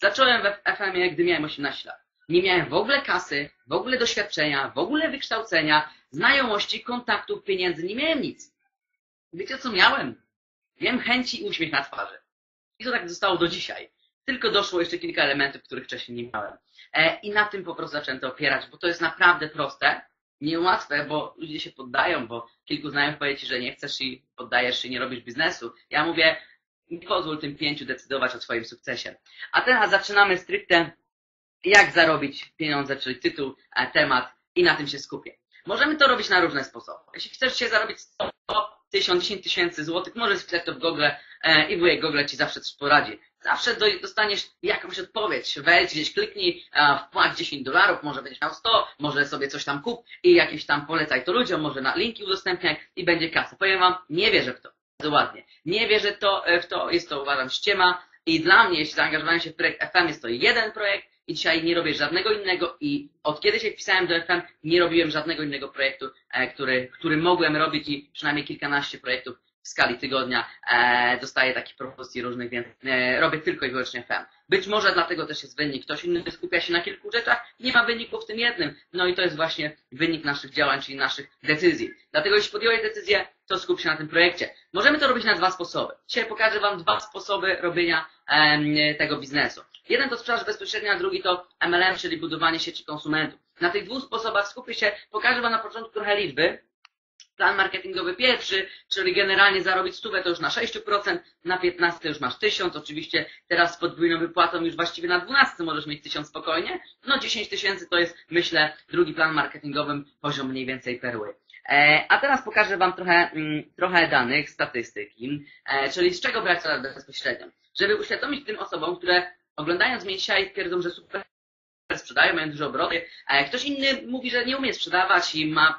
Zacząłem w FM-ie, gdy miałem 18 lat. Nie miałem w ogóle kasy, w ogóle doświadczenia, w ogóle wykształcenia, znajomości, kontaktów, pieniędzy. Nie miałem nic. Wiecie co miałem? Miałem chęci i uśmiech na twarzy. I to tak zostało do dzisiaj. Tylko doszło jeszcze kilka elementów, których wcześniej nie miałem. I na tym po prostu zacząłem to opierać, bo to jest naprawdę proste, niełatwe, bo ludzie się poddają, bo kilku znajomych powie ci, że nie chcesz i poddajesz się, nie robisz biznesu. Ja mówię, nie pozwól tym 5 decydować o swoim sukcesie. A teraz zaczynamy stricte, jak zarobić pieniądze, czyli tytuł, temat i na tym się skupię. Możemy to robić na różne sposoby. Jeśli chcesz dzisiaj zarobić 100, 1000, 10 tysięcy złotych, możesz wpisać to w Google i wujek Google ci zawsze coś poradzi. Zawsze dostaniesz jakąś odpowiedź. Wejdź gdzieś, kliknij, wpłać $10, może będziesz miał 100, może sobie coś tam kup i jakieś tam polecaj to ludziom, może na linki udostępniaj i będzie kasa. Powiem wam, nie wierzę w to. Bardzo ładnie. Nie wierzę w to, jest to uważam ściema i dla mnie, jeśli zaangażowałem się w projekt FM, jest to jeden projekt i dzisiaj nie robię żadnego innego i od kiedy się wpisałem do FM, nie robiłem żadnego innego projektu, który mogłem robić i przynajmniej kilkanaście projektów w skali tygodnia dostaję takich propozycji różnych, więc robię tylko i wyłącznie FM. Być może dlatego też jest wynik. Ktoś inny skupia się na kilku rzeczach, nie ma wyniku w tym jednym. No i to jest właśnie wynik naszych działań, czyli naszych decyzji. Dlatego jeśli podjąłeś decyzję, to skup się na tym projekcie. Możemy to robić na dwa sposoby. Dzisiaj pokażę wam dwa sposoby robienia tego biznesu. Jeden to sprzedaż bezpośrednia, a drugi to MLM, czyli budowanie sieci konsumentów. Na tych dwóch sposobach skupię się, pokażę wam na początku trochę liczby. Plan marketingowy pierwszy, czyli generalnie zarobić 100 to już na 6%, na 15 już masz 1000, oczywiście teraz z podwójną wypłatą już właściwie na 12 możesz mieć 1000 spokojnie, no 10 tysięcy to jest, myślę, drugi plan marketingowy, poziom mniej więcej perły. A teraz pokażę wam trochę danych, statystyki, czyli z czego brać sprzedaż bezpośrednią. Żeby uświadomić tym osobom, które oglądając mnie dzisiaj twierdzą, że super sprzedają, mają duże obroty, ktoś inny mówi, że nie umie sprzedawać i ma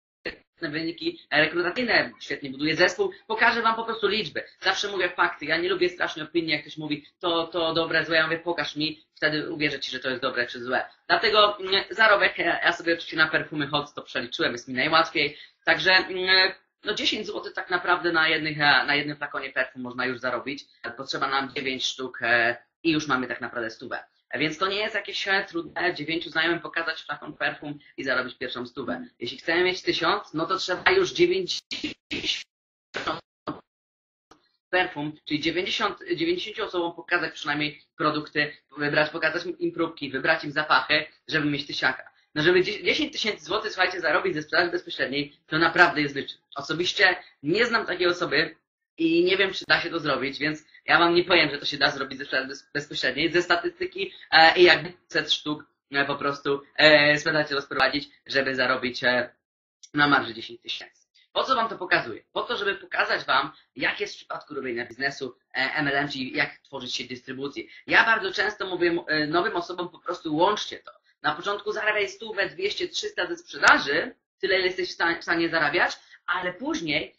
wyniki rekrutacyjne, świetnie buduje zespół, pokażę wam po prostu liczby. Zawsze mówię fakty, ja nie lubię strasznie opinii, jak ktoś mówi to dobre, złe, ja mówię pokaż mi, wtedy uwierzę ci, że to jest dobre czy złe. Dlatego zarobek, ja sobie oczywiście na perfumy Hot to przeliczyłem, jest mi najłatwiej, także no 10 zł tak naprawdę na jednym flakonie perfum można już zarobić, potrzeba nam 9 sztuk i już mamy tak naprawdę 100. Więc to nie jest jakieś trudne 9 znajomym pokazać flakon perfum i zarobić pierwszą 100. Jeśli chcemy mieć 1000, no to trzeba już 90 perfum, czyli 90 osobom pokazać przynajmniej produkty, pokazać im próbki, wybrać im zapachy, żeby mieć 1000. No żeby 10 tysięcy złotych, słuchajcie, zarobić ze sprzedaży bezpośredniej, to naprawdę jest wyczyn. Osobiście nie znam takiej osoby i nie wiem, czy da się to zrobić, więc ja wam nie powiem, że to się da zrobić ze sprzedaży bezpośredniej, ze statystyki i jakby 100 sztuk po prostu sprzedawać, rozprowadzić, żeby zarobić na marży 10 tysięcy. Po co wam to pokazuję? Po to, żeby pokazać wam, jak jest w przypadku robienia biznesu MLM, czyli jak tworzyć sieć dystrybucji. Ja bardzo często mówię nowym osobom po prostu łączcie to. Na początku zarabiaj 100, 200, 300 ze sprzedaży, tyle ile jesteś w stanie zarabiać, ale później,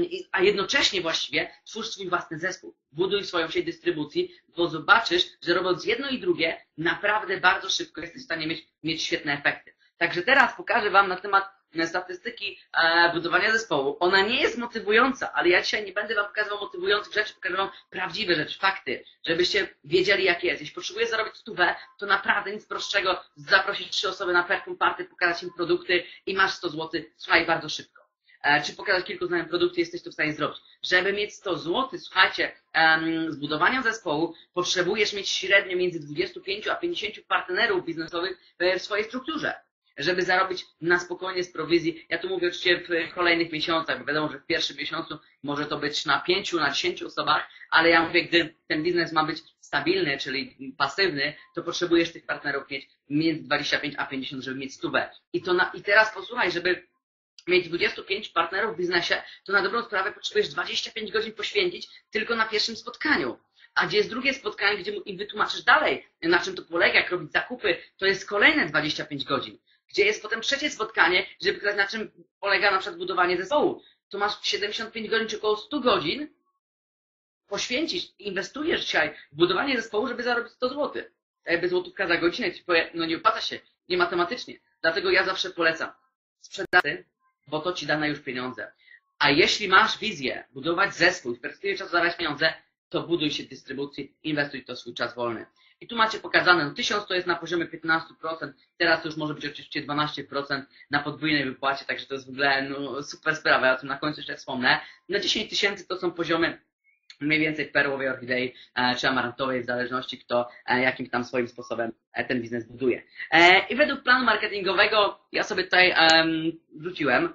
a jednocześnie właściwie twórz swój własny zespół. Buduj swoją sieć dystrybucji, bo zobaczysz, że robiąc jedno i drugie, naprawdę bardzo szybko jesteś w stanie mieć świetne efekty. Także teraz pokażę wam na temat statystyki budowania zespołu. Ona nie jest motywująca, ale ja dzisiaj nie będę wam pokazywał motywujących rzeczy, pokażę wam prawdziwe rzeczy, fakty, żebyście wiedzieli jak jest. Jeśli potrzebujesz zarobić 100, to naprawdę nic prostszego zaprosić 3 osoby na perfum party, pokazać im produkty i masz 100 zł, słuchaj, bardzo szybko. Czy pokazać kilku znajomych produkty, jesteś to w stanie zrobić. Żeby mieć 100 zł, słuchajcie, z budowania zespołu potrzebujesz mieć średnio między 25 a 50 partnerów biznesowych w swojej strukturze. Żeby zarobić na spokojnie z prowizji. Ja tu mówię oczywiście w kolejnych miesiącach, bo wiadomo, że w pierwszym miesiącu może to być na 5, na 10 osobach, ale ja mówię, gdy ten biznes ma być stabilny, czyli pasywny, to potrzebujesz tych partnerów mieć między 25 a 50, żeby mieć 100. I teraz posłuchaj, żeby mieć 25 partnerów w biznesie, to na dobrą sprawę potrzebujesz 25 godzin poświęcić tylko na pierwszym spotkaniu. A gdzie jest drugie spotkanie, gdzie im wytłumaczysz dalej, na czym to polega, jak robić zakupy, to jest kolejne 25 godzin. Gdzie jest potem trzecie spotkanie, żeby pokazać, na czym polega na przykład budowanie zespołu. To masz 75 godzin czy około 100 godzin poświęcić, inwestujesz dzisiaj w budowanie zespołu, żeby zarobić 100 zł. Jakby złotówka za godzinę ci powie, no nie opłaca się, nie matematycznie. Dlatego ja zawsze polecam sprzedaży, bo to ci da na już pieniądze. A jeśli masz wizję budować zespół i w perspektywie czasu zarabiać pieniądze, to buduj się dystrybucji, inwestuj w to swój czas wolny. I tu macie pokazane, no 1000 to jest na poziomie 15%, teraz to już może być oczywiście 12% na podwójnej wypłacie, także to jest w ogóle no, super sprawa, ja o tym na końcu jeszcze wspomnę. No 10 000 to są poziomy mniej więcej perłowej orchidei czy amarantowej, w zależności kto jakim tam swoim sposobem ten biznes buduje. I według planu marketingowego ja sobie tutaj wrzuciłem,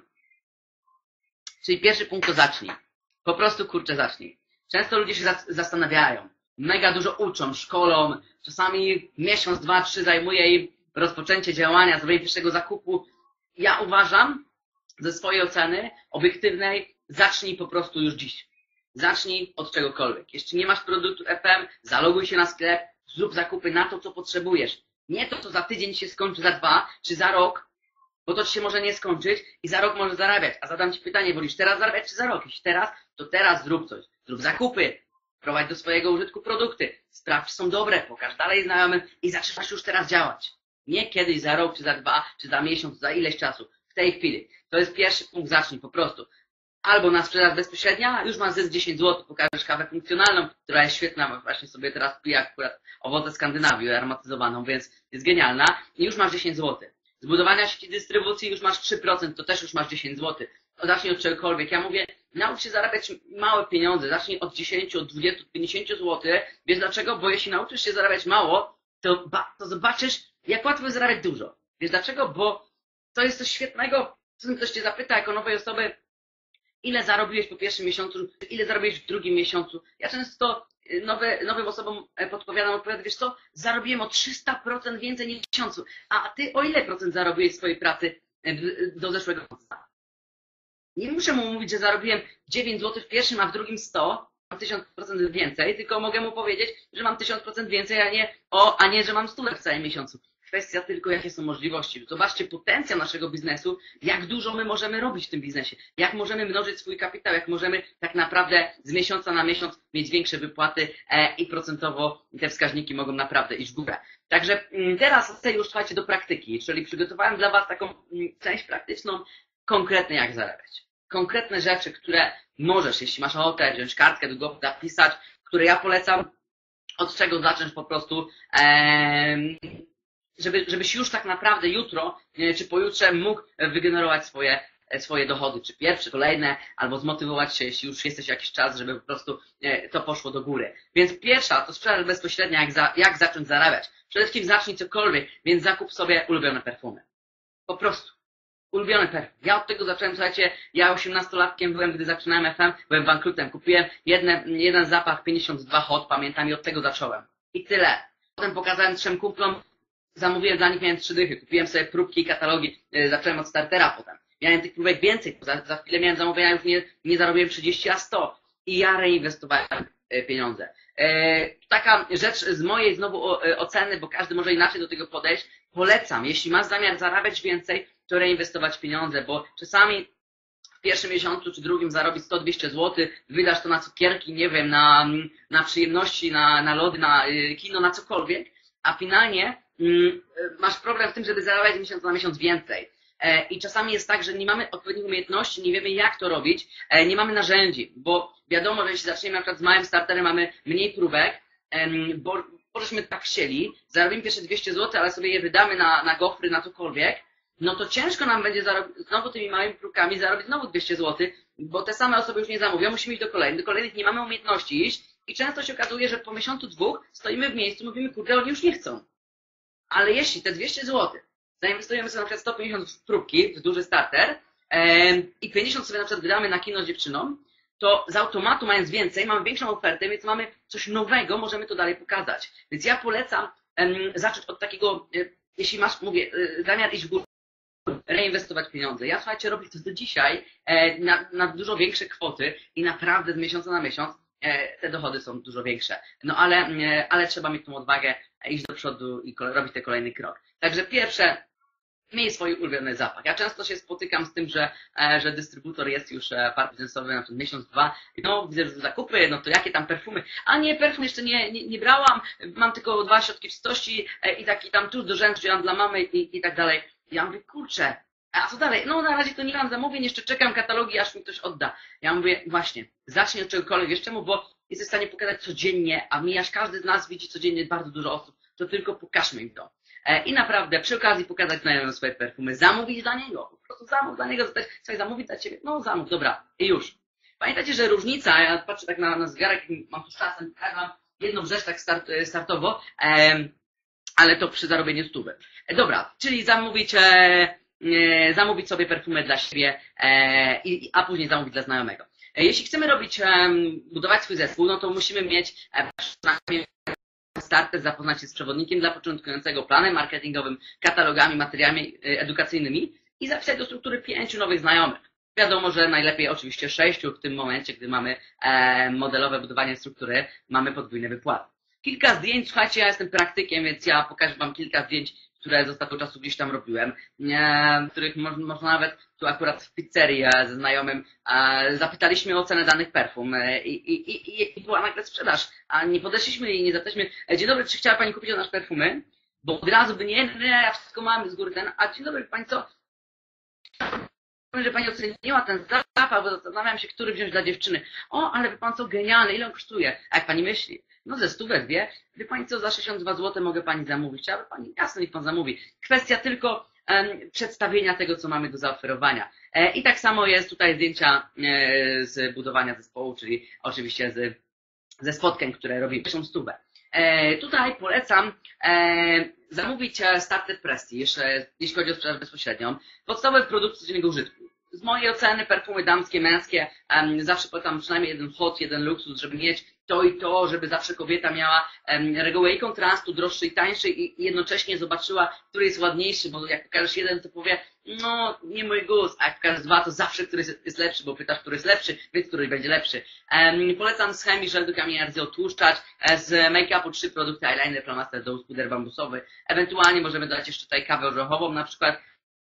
czyli pierwszy punkt to zacznij. Po prostu kurczę zacznij. Często ludzie się zastanawiają, mega dużo uczą, szkolą, czasami miesiąc, 2, 3 zajmuje im rozpoczęcie działania, zrobienie pierwszego zakupu. Ja uważam, ze swojej oceny obiektywnej, zacznij po prostu już dziś. Zacznij od czegokolwiek. Jeśli nie masz produktu FM, zaloguj się na sklep, zrób zakupy na to, co potrzebujesz. Nie to, co za tydzień się skończy, za 2 czy za rok, bo to ci się może nie skończyć i za rok możesz zarabiać. A zadam ci pytanie, wolisz teraz zarabiać czy za rok? Jeśli teraz, to teraz zrób coś. Zrób zakupy, wprowadź do swojego użytku produkty, sprawdź, czy są dobre, pokaż dalej znajomym i zaczynasz już teraz działać. Nie kiedyś, za rok, czy za 2, czy za miesiąc, za ileś czasu. W tej chwili. To jest pierwszy punkt, zacznij po prostu. Albo na sprzedaż bezpośrednia, już masz zysk 10 zł, pokażesz kawę funkcjonalną, która jest świetna, właśnie sobie teraz piję akurat owoce Skandynawii aromatyzowaną, więc jest genialna i już masz 10 zł. Zbudowania sieci dystrybucji już masz 3%, to też już masz 10 zł. Zacznij od czegokolwiek. Ja mówię, naucz się zarabiać małe pieniądze, zacznij od 10, od 20, 50 zł. Wiesz dlaczego? Bo jeśli nauczysz się zarabiać mało, to zobaczysz, jak łatwo jest zarabiać dużo. Wiesz dlaczego? Bo to jest coś świetnego, czasem ktoś cię zapyta jako nowej osoby, ile zarobiłeś po pierwszym miesiącu, ile zarobiłeś w drugim miesiącu. Ja często nowym osobom odpowiadam, wiesz co, zarobiłem o 300% więcej niż w miesiącu. A ty o ile procent zarobiłeś w swojej pracy do zeszłego miesiąca? Nie muszę mu mówić, że zarobiłem 9 zł w pierwszym, a w drugim 100, mam 1000% więcej, tylko mogę mu powiedzieć, że mam 1000% więcej, a nie, że mam 100 w całym miesiącu. Kwestia tylko, jakie są możliwości. Zobaczcie potencjał naszego biznesu, jak dużo my możemy robić w tym biznesie, jak możemy mnożyć swój kapitał, jak możemy tak naprawdę z miesiąca na miesiąc mieć większe wypłaty i procentowo te wskaźniki mogą naprawdę iść w górę. Także teraz chcę już, słuchajcie, do praktyki, czyli przygotowałem dla Was taką część praktyczną, konkretnie jak zarabiać. Konkretne rzeczy, które możesz, jeśli masz ochotę, wziąć kartkę, długopis, zapisać, które ja polecam, od czego zacząć po prostu, żebyś już tak naprawdę jutro czy pojutrze mógł wygenerować swoje dochody, czy pierwsze, kolejne, albo zmotywować się, jeśli już jesteś jakiś czas, żeby po prostu to poszło do góry. Więc pierwsza to sprzedaż bezpośrednia, jak zacząć zarabiać. Przede wszystkim zacznij cokolwiek, więc zakup sobie ulubione perfumy. Po prostu. Ulubiony perfum. Ja od tego zacząłem, słuchajcie, ja 18-latkiem byłem, gdy zaczynałem FM, byłem bankrutem. Kupiłem jeden zapach 52 Hot, pamiętam, i od tego zacząłem. I tyle. Potem pokazałem 3 kumplom, zamówiłem dla nich, miałem 3 dychy. Kupiłem sobie próbki i katalogi, zacząłem od startera potem. Miałem tych próbek więcej, za chwilę miałem zamówienia, już nie zarobiłem 30, a 100. I ja reinwestowałem pieniądze. Taka rzecz z mojej znowu oceny, bo każdy może inaczej do tego podejść, polecam, jeśli masz zamiar zarabiać więcej, to reinwestować pieniądze, bo czasami w pierwszym miesiącu czy drugim zarobić 100-200 zł, wydasz to na cukierki, nie wiem, na przyjemności, na lody, na kino, na cokolwiek, a finalnie masz problem w tym, żeby zarabiać miesiąc na miesiąc więcej. I czasami jest tak, że nie mamy odpowiednich umiejętności, nie wiemy jak to robić, nie mamy narzędzi, bo wiadomo, że jeśli zaczniemy na przykład z małym starterem, mamy mniej próbek, bo żeśmy tak chcieli, zarobimy pierwsze 200 zł, ale sobie je wydamy na gofry, na cokolwiek, no to ciężko nam będzie znowu tymi małymi próbkami zarobić znowu 200 zł, bo te same osoby już nie zamówią, musimy iść do kolejnych nie mamy umiejętności iść i często się okazuje, że po miesiącu, 2 stoimy w miejscu, mówimy, kurde, oni już nie chcą. Ale jeśli te 200 zł zainwestujemy sobie na przykład 150 w próbki, w duży starter i 50 sobie na przykład wydamy na kino z dziewczyną, to z automatu, mając więcej, mamy większą ofertę, więc mamy coś nowego, możemy to dalej pokazać. Więc ja polecam zacząć od takiego, jeśli masz, mówię, zamiar iść w górę, reinwestować pieniądze. Ja, słuchajcie, robię to do dzisiaj na dużo większe kwoty i naprawdę z miesiąca na miesiąc te dochody są dużo większe. No ale trzeba mieć tą odwagę, iść do przodu i robić ten kolejny krok. Także pierwsze, miej swój ulubiony zapach. Ja często się spotykam z tym, że dystrybutor jest już part biznesowy na przykład miesiąc, 2, no widzę, że zakupy, no to jakie tam perfumy, a nie, perfum jeszcze nie brałam, mam tylko 2 środki czystości i taki tam tuż do rzęsu, ja mam dla mamy i tak dalej. Ja mówię, kurczę, a co dalej? No na razie to nie mam zamówień, jeszcze czekam katalogi, aż mi ktoś odda. Ja mówię, właśnie, zacznij od czegokolwiek, wiesz czemu? Bo jesteś w stanie pokazać codziennie, a mijasz, każdy z nas widzi codziennie bardzo dużo osób, to tylko pokażmy im to. I naprawdę przy okazji pokazać znajomemu swoje perfumy, zamówić dla niego, po prostu zamów dla niego, zapytać, słuchaj, zamówić dla ciebie, no zamów, dobra, i już. Pamiętajcie, że różnica, ja patrzę tak na zegarek, mam tu czasem, pokażę wam jedną rzecz tak startowo, ale to przy zarobieniu 100. Dobra, czyli zamówić sobie perfumę dla siebie, a później zamówić dla znajomego. Jeśli chcemy budować swój zespół, no to musimy mieć przynajmniej starter, zapoznać się z przewodnikiem dla początkującego, planem marketingowym, katalogami, materiałami edukacyjnymi i zapisać do struktury 5 nowych znajomych. Wiadomo, że najlepiej oczywiście 6 w tym momencie, gdy mamy modelowe budowanie struktury, mamy podwójne wypłaty. Kilka zdjęć, słuchajcie, ja jestem praktykiem, więc ja pokażę wam kilka zdjęć, które z ostatniego czasu gdzieś tam robiłem, których można nawet tu akurat w pizzerii ze znajomym zapytaliśmy o cenę danych perfum i była nagle sprzedaż, a nie podeszliśmy i nie zapytaliśmy, dzień dobry, czy chciała pani kupić od nas perfumy? Bo od razu by nie, ja wszystko mam z góry a dzień dobry, pani co? Że pani oceniła ten zapach, bo zastanawiam się, który wziąć dla dziewczyny. O, ale wie pan co, genialny, ile on kosztuje? A jak pani myśli? No ze 100 2. Wie pani co, za 62 zł mogę pani zamówić. Chciałaby pani? Jasno, niech pan zamówi. Kwestia tylko przedstawienia tego, co mamy do zaoferowania. I tak samo jest tutaj zdjęcia z budowania zespołu, czyli oczywiście ze spotkań, które robimy. 100. Tutaj polecam zamówić Starter Prestige, jeśli chodzi o sprzedaż bezpośrednią. Podstawowe produkty codziennego użytku. Z mojej oceny perfumy damskie, męskie, zawsze polecam przynajmniej jeden hot, jeden luksus, żeby mieć to i to, żeby zawsze kobieta miała regułę i kontrastu, droższy i tańszy i jednocześnie zobaczyła, który jest ładniejszy, bo jak pokażesz jeden, to powie, no nie mój gust, a jak pokażesz dwa, to zawsze który jest lepszy, bo pytasz, który jest lepszy, więc który będzie lepszy. Polecam z chemii żel do kamienia rdzy odtłuszczacz, z make-upu 3 produkty, eyeliner, plamaster do ust, puder bambusowy. Ewentualnie możemy dodać jeszcze tutaj kawę orzechową na przykład.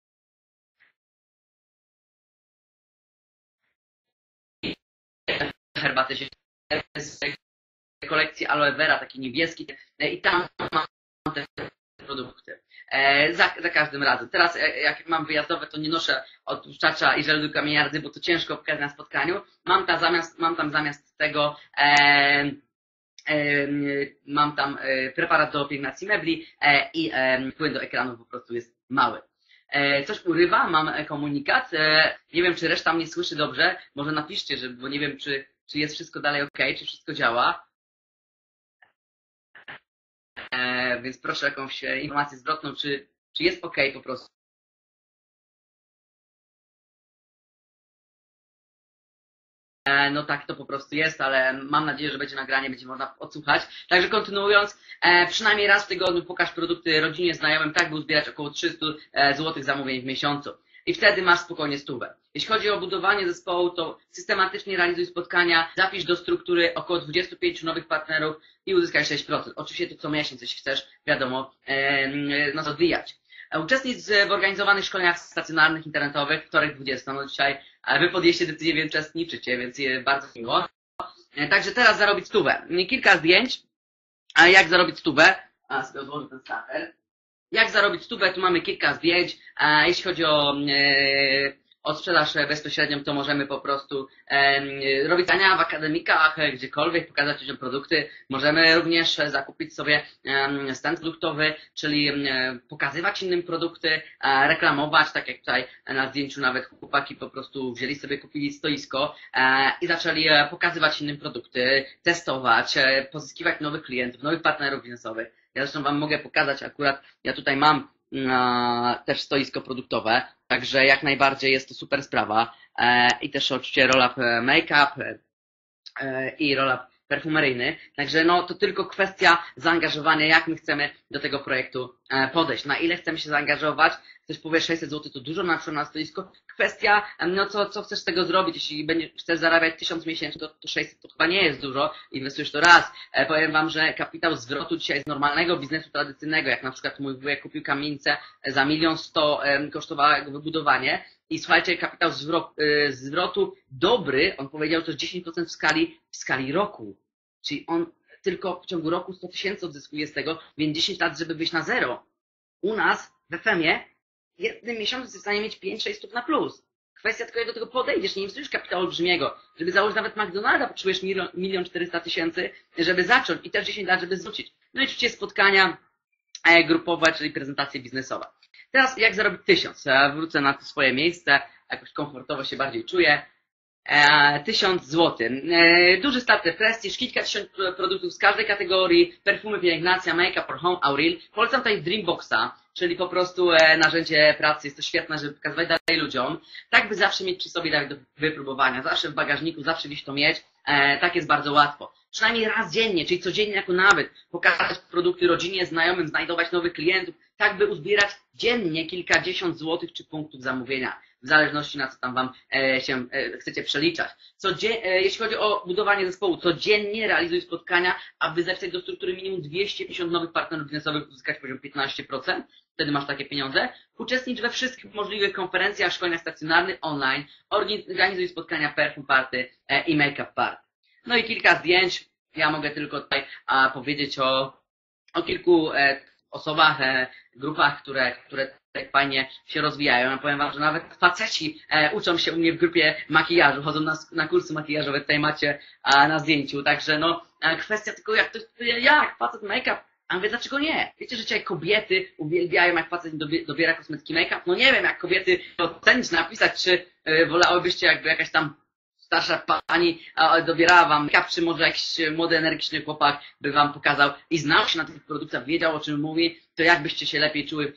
Herbatę się z kolekcji aloe vera, taki niebieski i tam mam te produkty. Za każdym razem. Teraz jak mam wyjazdowe, to nie noszę odtłuszczacza i żelu do kamienia rdzy, bo to ciężko pokazać na spotkaniu. Mam tam zamiast tego mam tam preparat do pielęgnacji mebli i płyn do ekranu po prostu jest mały. Coś urywa, mam komunikat. Nie wiem, czy reszta mnie słyszy dobrze. Może napiszcie, bo nie wiem, czy jest wszystko dalej ok, czy wszystko działa. Więc proszę o jakąś informację zwrotną, czy jest ok po prostu. No tak to po prostu jest, ale mam nadzieję, że będzie nagranie, będzie można odsłuchać. Także kontynuując, przynajmniej raz w tygodniu pokaż produkty rodzinie, znajomym, tak by uzbierać około 300 zł zamówień w miesiącu. I wtedy masz spokojnie 100. Jeśli chodzi o budowanie zespołu, to systematycznie realizuj spotkania, zapisz do struktury około 25 nowych partnerów i uzyskaj 6%. Oczywiście to co miesiąc, jeśli chcesz, wiadomo, rozwijać. Uczestnicz w organizowanych szkoleniach stacjonarnych, internetowych, wtorek 20. No dzisiaj wy podjęliście decyzję, więc uczestniczycie, więc bardzo miło. Także teraz zarobić 100. Kilka zdjęć. Jak zarobić 100? Sobie odłożę ten starter. Jak zarobić 100? Tu mamy kilka zdjęć. Jeśli chodzi o sprzedaż bezpośrednią, to możemy po prostu robić zadania w akademikach, gdziekolwiek, pokazać ludziom produkty. Możemy również zakupić sobie stand produktowy, czyli pokazywać innym produkty, reklamować, tak jak tutaj na zdjęciu nawet chłopaki po prostu wzięli sobie, kupili stoisko i zaczęli pokazywać innym produkty, testować, pozyskiwać nowych klientów, nowych partnerów biznesowych. Ja zresztą wam mogę pokazać akurat, ja tutaj mam też stoisko produktowe, także jak najbardziej jest to super sprawa i też oczywiście roll-up make-up i roll-up perfumeryjny, także no to tylko kwestia zaangażowania, jak my chcemy do tego projektu podejść, na ile chcemy się zaangażować. Ktoś powie 600 zł to dużo na stoisko, kwestia, no co chcesz z tego zrobić, jeśli chcesz zarabiać 1000 miesięcznie, to 600 to chyba nie jest dużo, inwestujesz to raz. Powiem wam, że kapitał zwrotu dzisiaj z normalnego biznesu tradycyjnego, jak na przykład mój wujek kupił kamienicę za 1 100 000 kosztowało jego wybudowanie i słuchajcie, kapitał zwrotu dobry, on powiedział to jest 10% w skali roku, czyli on tylko w ciągu roku 100 000 odzyskuje z tego, więc 10 lat, żeby wyjść na zero. U nas w FM-ie w jednym miesiącu jest w stanie mieć 5-6 stóp na plus. Kwestia tylko, jak do tego podejdziesz, nie inwestujesz kapitału olbrzymiego. Żeby założyć nawet McDonalda, potrzebujesz 1 400 000, żeby zacząć i też 10 lat, żeby zwrócić. No i oczywiście spotkania grupowe, czyli prezentacje biznesowe. Teraz jak zarobić 1000? Wrócę na to swoje miejsce, jakoś komfortowo się bardziej czuję. 1000 zł. Duży starter Prestige, kilkadziesiąt produktów z każdej kategorii, perfumy, pielęgnacja, make-up for home, Auril. Polecam tutaj Dreamboxa, czyli po prostu narzędzie pracy. Jest to świetne, żeby pokazywać dalej ludziom. Tak by zawsze mieć przy sobie do wypróbowania, zawsze w bagażniku, zawsze gdzieś to mieć. Tak jest bardzo łatwo. Przynajmniej raz dziennie, czyli codziennie jako nawyk, pokazać produkty rodzinie, znajomym, znajdować nowych klientów, tak by uzbierać dziennie kilkadziesiąt złotych czy punktów zamówienia, w zależności na co tam wam się chcecie przeliczać. Jeśli chodzi o budowanie zespołu, codziennie realizuj spotkania, aby zapisać do struktury minimum 250 nowych partnerów biznesowych, uzyskać poziom 15%, wtedy masz takie pieniądze. Uczestnicz we wszystkich możliwych konferencjach, szkoleniach stacjonarnych, online, organizuj spotkania perfum party i make-up party. No i kilka zdjęć. Ja mogę tylko tutaj powiedzieć o kilku osobach, grupach, które tak fajnie się rozwijają. Ja powiem wam, że nawet faceci uczą się u mnie w grupie makijażu, chodzą na kursy makijażowe, tutaj macie na zdjęciu. Także no, kwestia tylko jak facet make-up, a mówię, dlaczego nie? Wiecie, że dzisiaj kobiety uwielbiają, jak facet dobiera kosmetyki make-up? No nie wiem, jak kobiety ocenić, napisać, czy wolałybyście jakby jakaś tam starsza pani dobierała wam make-up, czy może jakiś młody, energiczny chłopak by wam pokazał i znał się na tych produktach, wiedział o czym mówi, to jak byście się lepiej czuły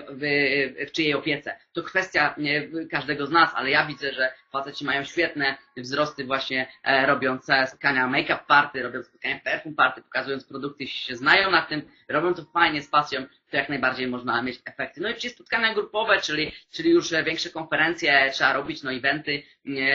w czyjej opiece. To kwestia każdego z nas, ale ja widzę, że faceci mają świetne wzrosty właśnie robiąc spotkania make-up party, robiąc spotkania perfum party, pokazując produkty, jeśli się znają na tym, robią to fajnie, z pasją, to jak najbardziej można mieć efekty. No i oczywiście spotkania grupowe, czyli już większe konferencje trzeba robić, no eventy,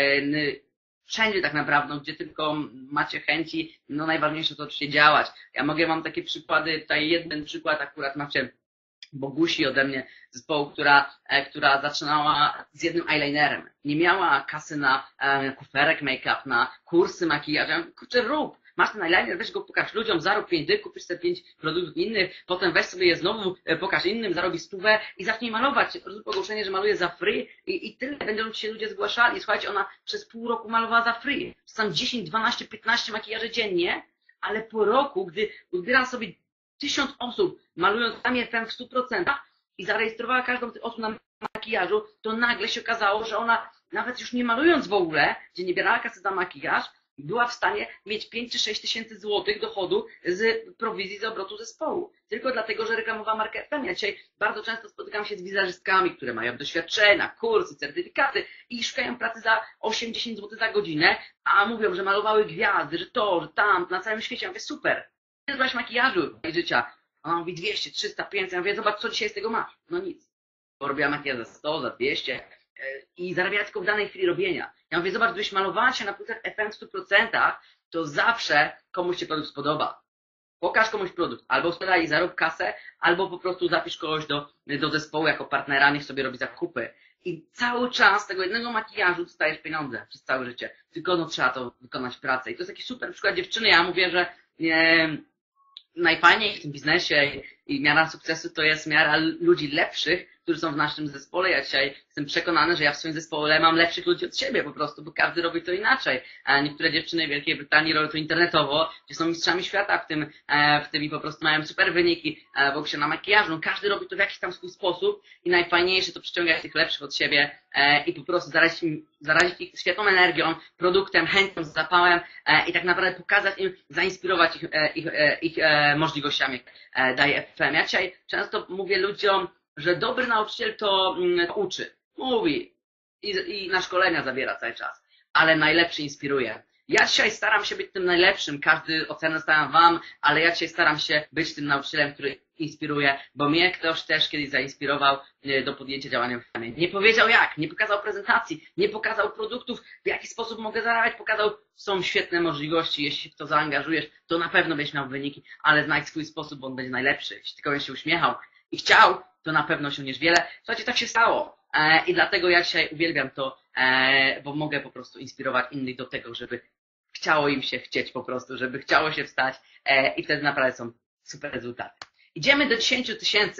wszędzie tak naprawdę, no, gdzie tylko macie chęci, no najważniejsze to oczywiście działać. Ja mogę wam takie przykłady, tutaj jeden przykład akurat macie Bogusi ode mnie, zespołu, która zaczynała z jednym eyelinerem. Nie miała kasy na kuferek make-up, na kursy makijażu. Ja mówię, kurczę, rób. Masz ten eyeliner, weź go, pokaż ludziom, zarób 5 dych, kupisz sobie 5 produktów innych, potem weź sobie je znowu, pokaż innym, zarobi 100 i zacznij malować. Zrób ogłoszenie, że maluje za free i tyle. Będą się ludzie zgłaszali. Słuchajcie, ona przez pół roku malowała za free. Są 10, 12, 15 makijaży dziennie, ale po roku, gdy uzbierała sobie 1000 osób, malując tam FM w 100% i zarejestrowała każdą z tych osób na makijażu, to nagle się okazało, że ona nawet już nie malując w ogóle, gdzie nie bierała kasy za makijaż, była w stanie mieć 5 czy 6 tysięcy złotych dochodu z prowizji z obrotu zespołu. Tylko dlatego, że reklamowała markę FM. Ja dzisiaj bardzo często spotykam się z wizerzystkami, które mają doświadczenia, kursy, certyfikaty i szukają pracy za 8-10 zł za godzinę, a mówią, że malowały gwiazdy, że to, że tam, na całym świecie. Ja mówię, super. Nie zrobiłaś makijażu życia. A ona mówi 200, 300, 500. Ja mówię, zobacz, co dzisiaj z tego masz. No nic. Bo robiła makijaż za 100, za 200 i zarabiała tylko w danej chwili robienia. Ja mówię, zobacz, gdybyś malowała się na płytach FM w 100%, to zawsze komuś się produkt spodoba. Pokaż komuś produkt, albo sprzedaj i zarób kasę, albo po prostu zapisz kogoś do zespołu jako partnera, niech sobie robi zakupy. I cały czas z tego jednego makijażu dostajesz pieniądze przez całe życie. Tylko no trzeba to wykonać pracę. I to jest taki super przykład dziewczyny. Ja mówię, że najfajniej w tym biznesie i miara sukcesu to jest miara ludzi lepszych, którzy są w naszym zespole. Ja dzisiaj jestem przekonany, że ja w swoim zespole mam lepszych ludzi od siebie po prostu, bo każdy robi to inaczej. Niektóre dziewczyny w Wielkiej Brytanii robią to internetowo, gdzie są mistrzami świata w tym i po prostu mają super wyniki w ogóle na makijażu. No, każdy robi to w jakiś tam swój sposób i najfajniejsze to przyciągać tych lepszych od siebie i po prostu zarazić ich świetną energią, produktem, chęcią, zapałem i tak naprawdę pokazać im, zainspirować ich możliwościami, jak daje FM. Ja dzisiaj często mówię ludziom, że dobry nauczyciel to uczy, mówi i na szkolenia zabiera cały czas, ale najlepszy inspiruje. Ja dzisiaj staram się być tym najlepszym, każdy ocenę stawiam wam, ale ja dzisiaj staram się być tym nauczycielem, który inspiruje, bo mnie ktoś też kiedyś zainspirował do podjęcia działania w firmie. Nie powiedział jak, nie pokazał prezentacji, nie pokazał produktów, w jaki sposób mogę zarabiać, pokazał, są świetne możliwości, jeśli się w to zaangażujesz, to na pewno będziesz miał wyniki, ale znajdź swój sposób, bo on będzie najlepszy. Jeśli tylko będziesz się uśmiechał i chciał, to na pewno osiągniesz wiele. Słuchajcie, tak się stało. I dlatego ja dzisiaj uwielbiam to, bo mogę po prostu inspirować innych do tego, żeby chciało im się chcieć po prostu, żeby chciało się wstać i wtedy naprawdę są super rezultaty. Idziemy do 10 000.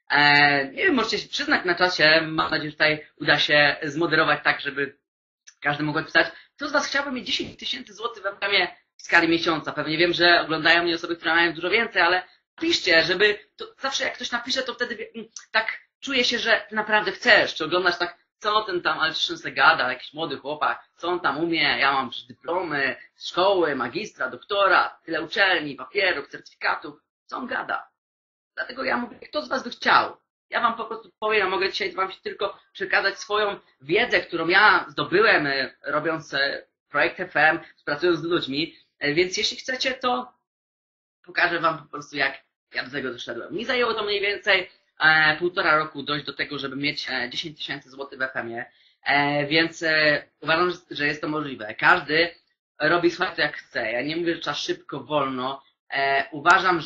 Nie wiem, możecie się przyznać na czasie, mam nadzieję, że tutaj uda się zmoderować tak, żeby każdy mógł odpisać. Kto z Was chciałby mieć 10 000 złotych w reklamie w skali miesiąca? Pewnie wiem, że oglądają mnie osoby, które mają dużo więcej, ale piszcie, żeby to zawsze jak ktoś napisze, to wtedy tak czuję się, że ty naprawdę chcesz, czy oglądasz tak, co ten tam ale se gada, jakiś młody chłopak, co on tam umie, ja mam dyplomy, szkoły, magistra, doktora, tyle uczelni, papierów, certyfikatów, co on gada. Dlatego ja mówię, kto z Was by chciał? Ja Wam po prostu powiem, ja mogę dzisiaj Wam tylko przekazać swoją wiedzę, którą ja zdobyłem, robiąc projekt FM, pracując z ludźmi, więc jeśli chcecie, to pokażę Wam po prostu, jak ja do tego doszedłem. Mi zajęło to mniej więcej 1,5 roku dojść do tego, żeby mieć 10 000 złotych w FM-ie, więc uważam, że jest to możliwe. Każdy robi swoje jak chce. Ja nie mówię, że trzeba szybko, wolno. Uważam,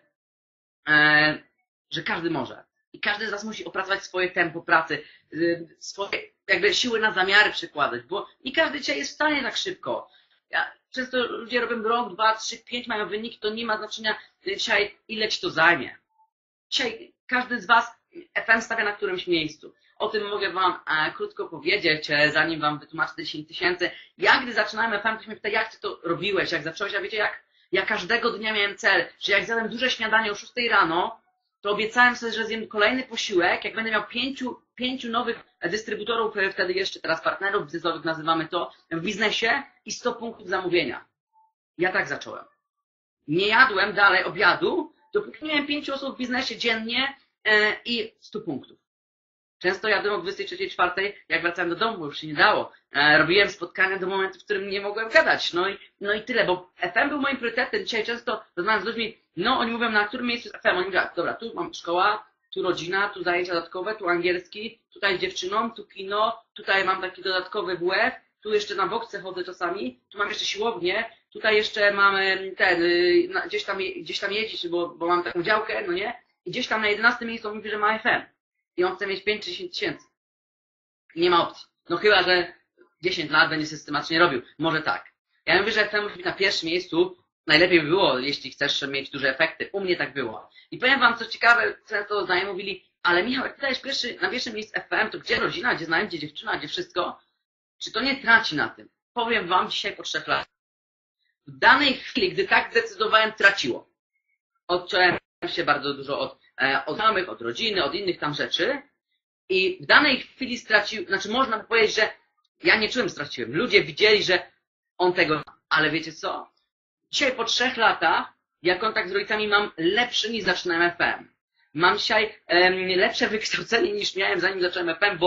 że każdy może. I każdy z nas musi opracować swoje tempo pracy, swoje jakby siły na zamiary przykładać, bo nie każdy dzisiaj jest w stanie tak szybko. Często ludzie robią rok, 2, 3, 5, mają wyniki, to nie ma znaczenia dzisiaj, ile ci to zajmie. Dzisiaj każdy z Was FM stawia na którymś miejscu. O tym mogę Wam krótko powiedzieć, zanim Wam wytłumaczę te 10 000. Ja, gdy zaczynałem FM, ktoś mnie pyta, jak Ty to robiłeś, jak zacząłeś, a wiecie, ja każdego dnia miałem cel, że jak zjadłem duże śniadanie o 6 rano, to obiecałem sobie, że zjem kolejny posiłek, jak będę miał 5 nowych dystrybutorów, wtedy jeszcze teraz partnerów biznesowych nazywamy to, w biznesie i 100 punktów zamówienia. Ja tak zacząłem. Nie jadłem dalej obiadu, dopóki miałem 5 osób w biznesie dziennie i 100 punktów. Często jadłem o 23, 4, jak wracałem do domu, bo już się nie dało. Robiłem spotkania do momentu, w którym nie mogłem gadać. No i tyle, bo FM był moim priorytetem. Dzisiaj często rozmawiam z ludźmi, oni mówią, na którym miejscu jest FM. Oni mówią, dobra, tu mam szkoła, tu rodzina, tu zajęcia dodatkowe, tu angielski, tutaj z dziewczyną, tu kino, tutaj mam taki dodatkowy WF, tu jeszcze na boksy chodzę czasami, tu mam jeszcze siłownię, tutaj jeszcze mam gdzieś tam jeździć, bo mam taką działkę, no nie? I gdzieś tam na 11 miejscu on mówi, że ma FM. I on chce mieć 5 czy 10 tysięcy. Nie ma opcji. No chyba, że 10 lat będzie systematycznie robił. Może tak. Ja mówię, że FM musi być na pierwszym miejscu. Najlepiej by było, jeśli chcesz mieć duże efekty. U mnie tak było. I powiem Wam, co ciekawe, często znajomi mówili, ale Michał, jak ty dajesz na pierwszym miejscu FM, to gdzie rodzina, gdzie znajomi, gdzie dziewczyna, gdzie wszystko? Czy to nie traci na tym? Powiem Wam dzisiaj po 3 latach. W danej chwili, gdy tak zdecydowałem, traciło. Odciąłem się bardzo dużo od znajomych, od rodziny, od innych tam rzeczy i w danej chwili stracił, znaczy można powiedzieć, że ja nie czułem, straciłem. Ludzie widzieli, że on tego, ale wiecie co? Dzisiaj po 3 latach ja kontakt z rodzicami mam lepszy niż zaczynałem FM. Mam dzisiaj lepsze wykształcenie niż miałem zanim zacząłem FM,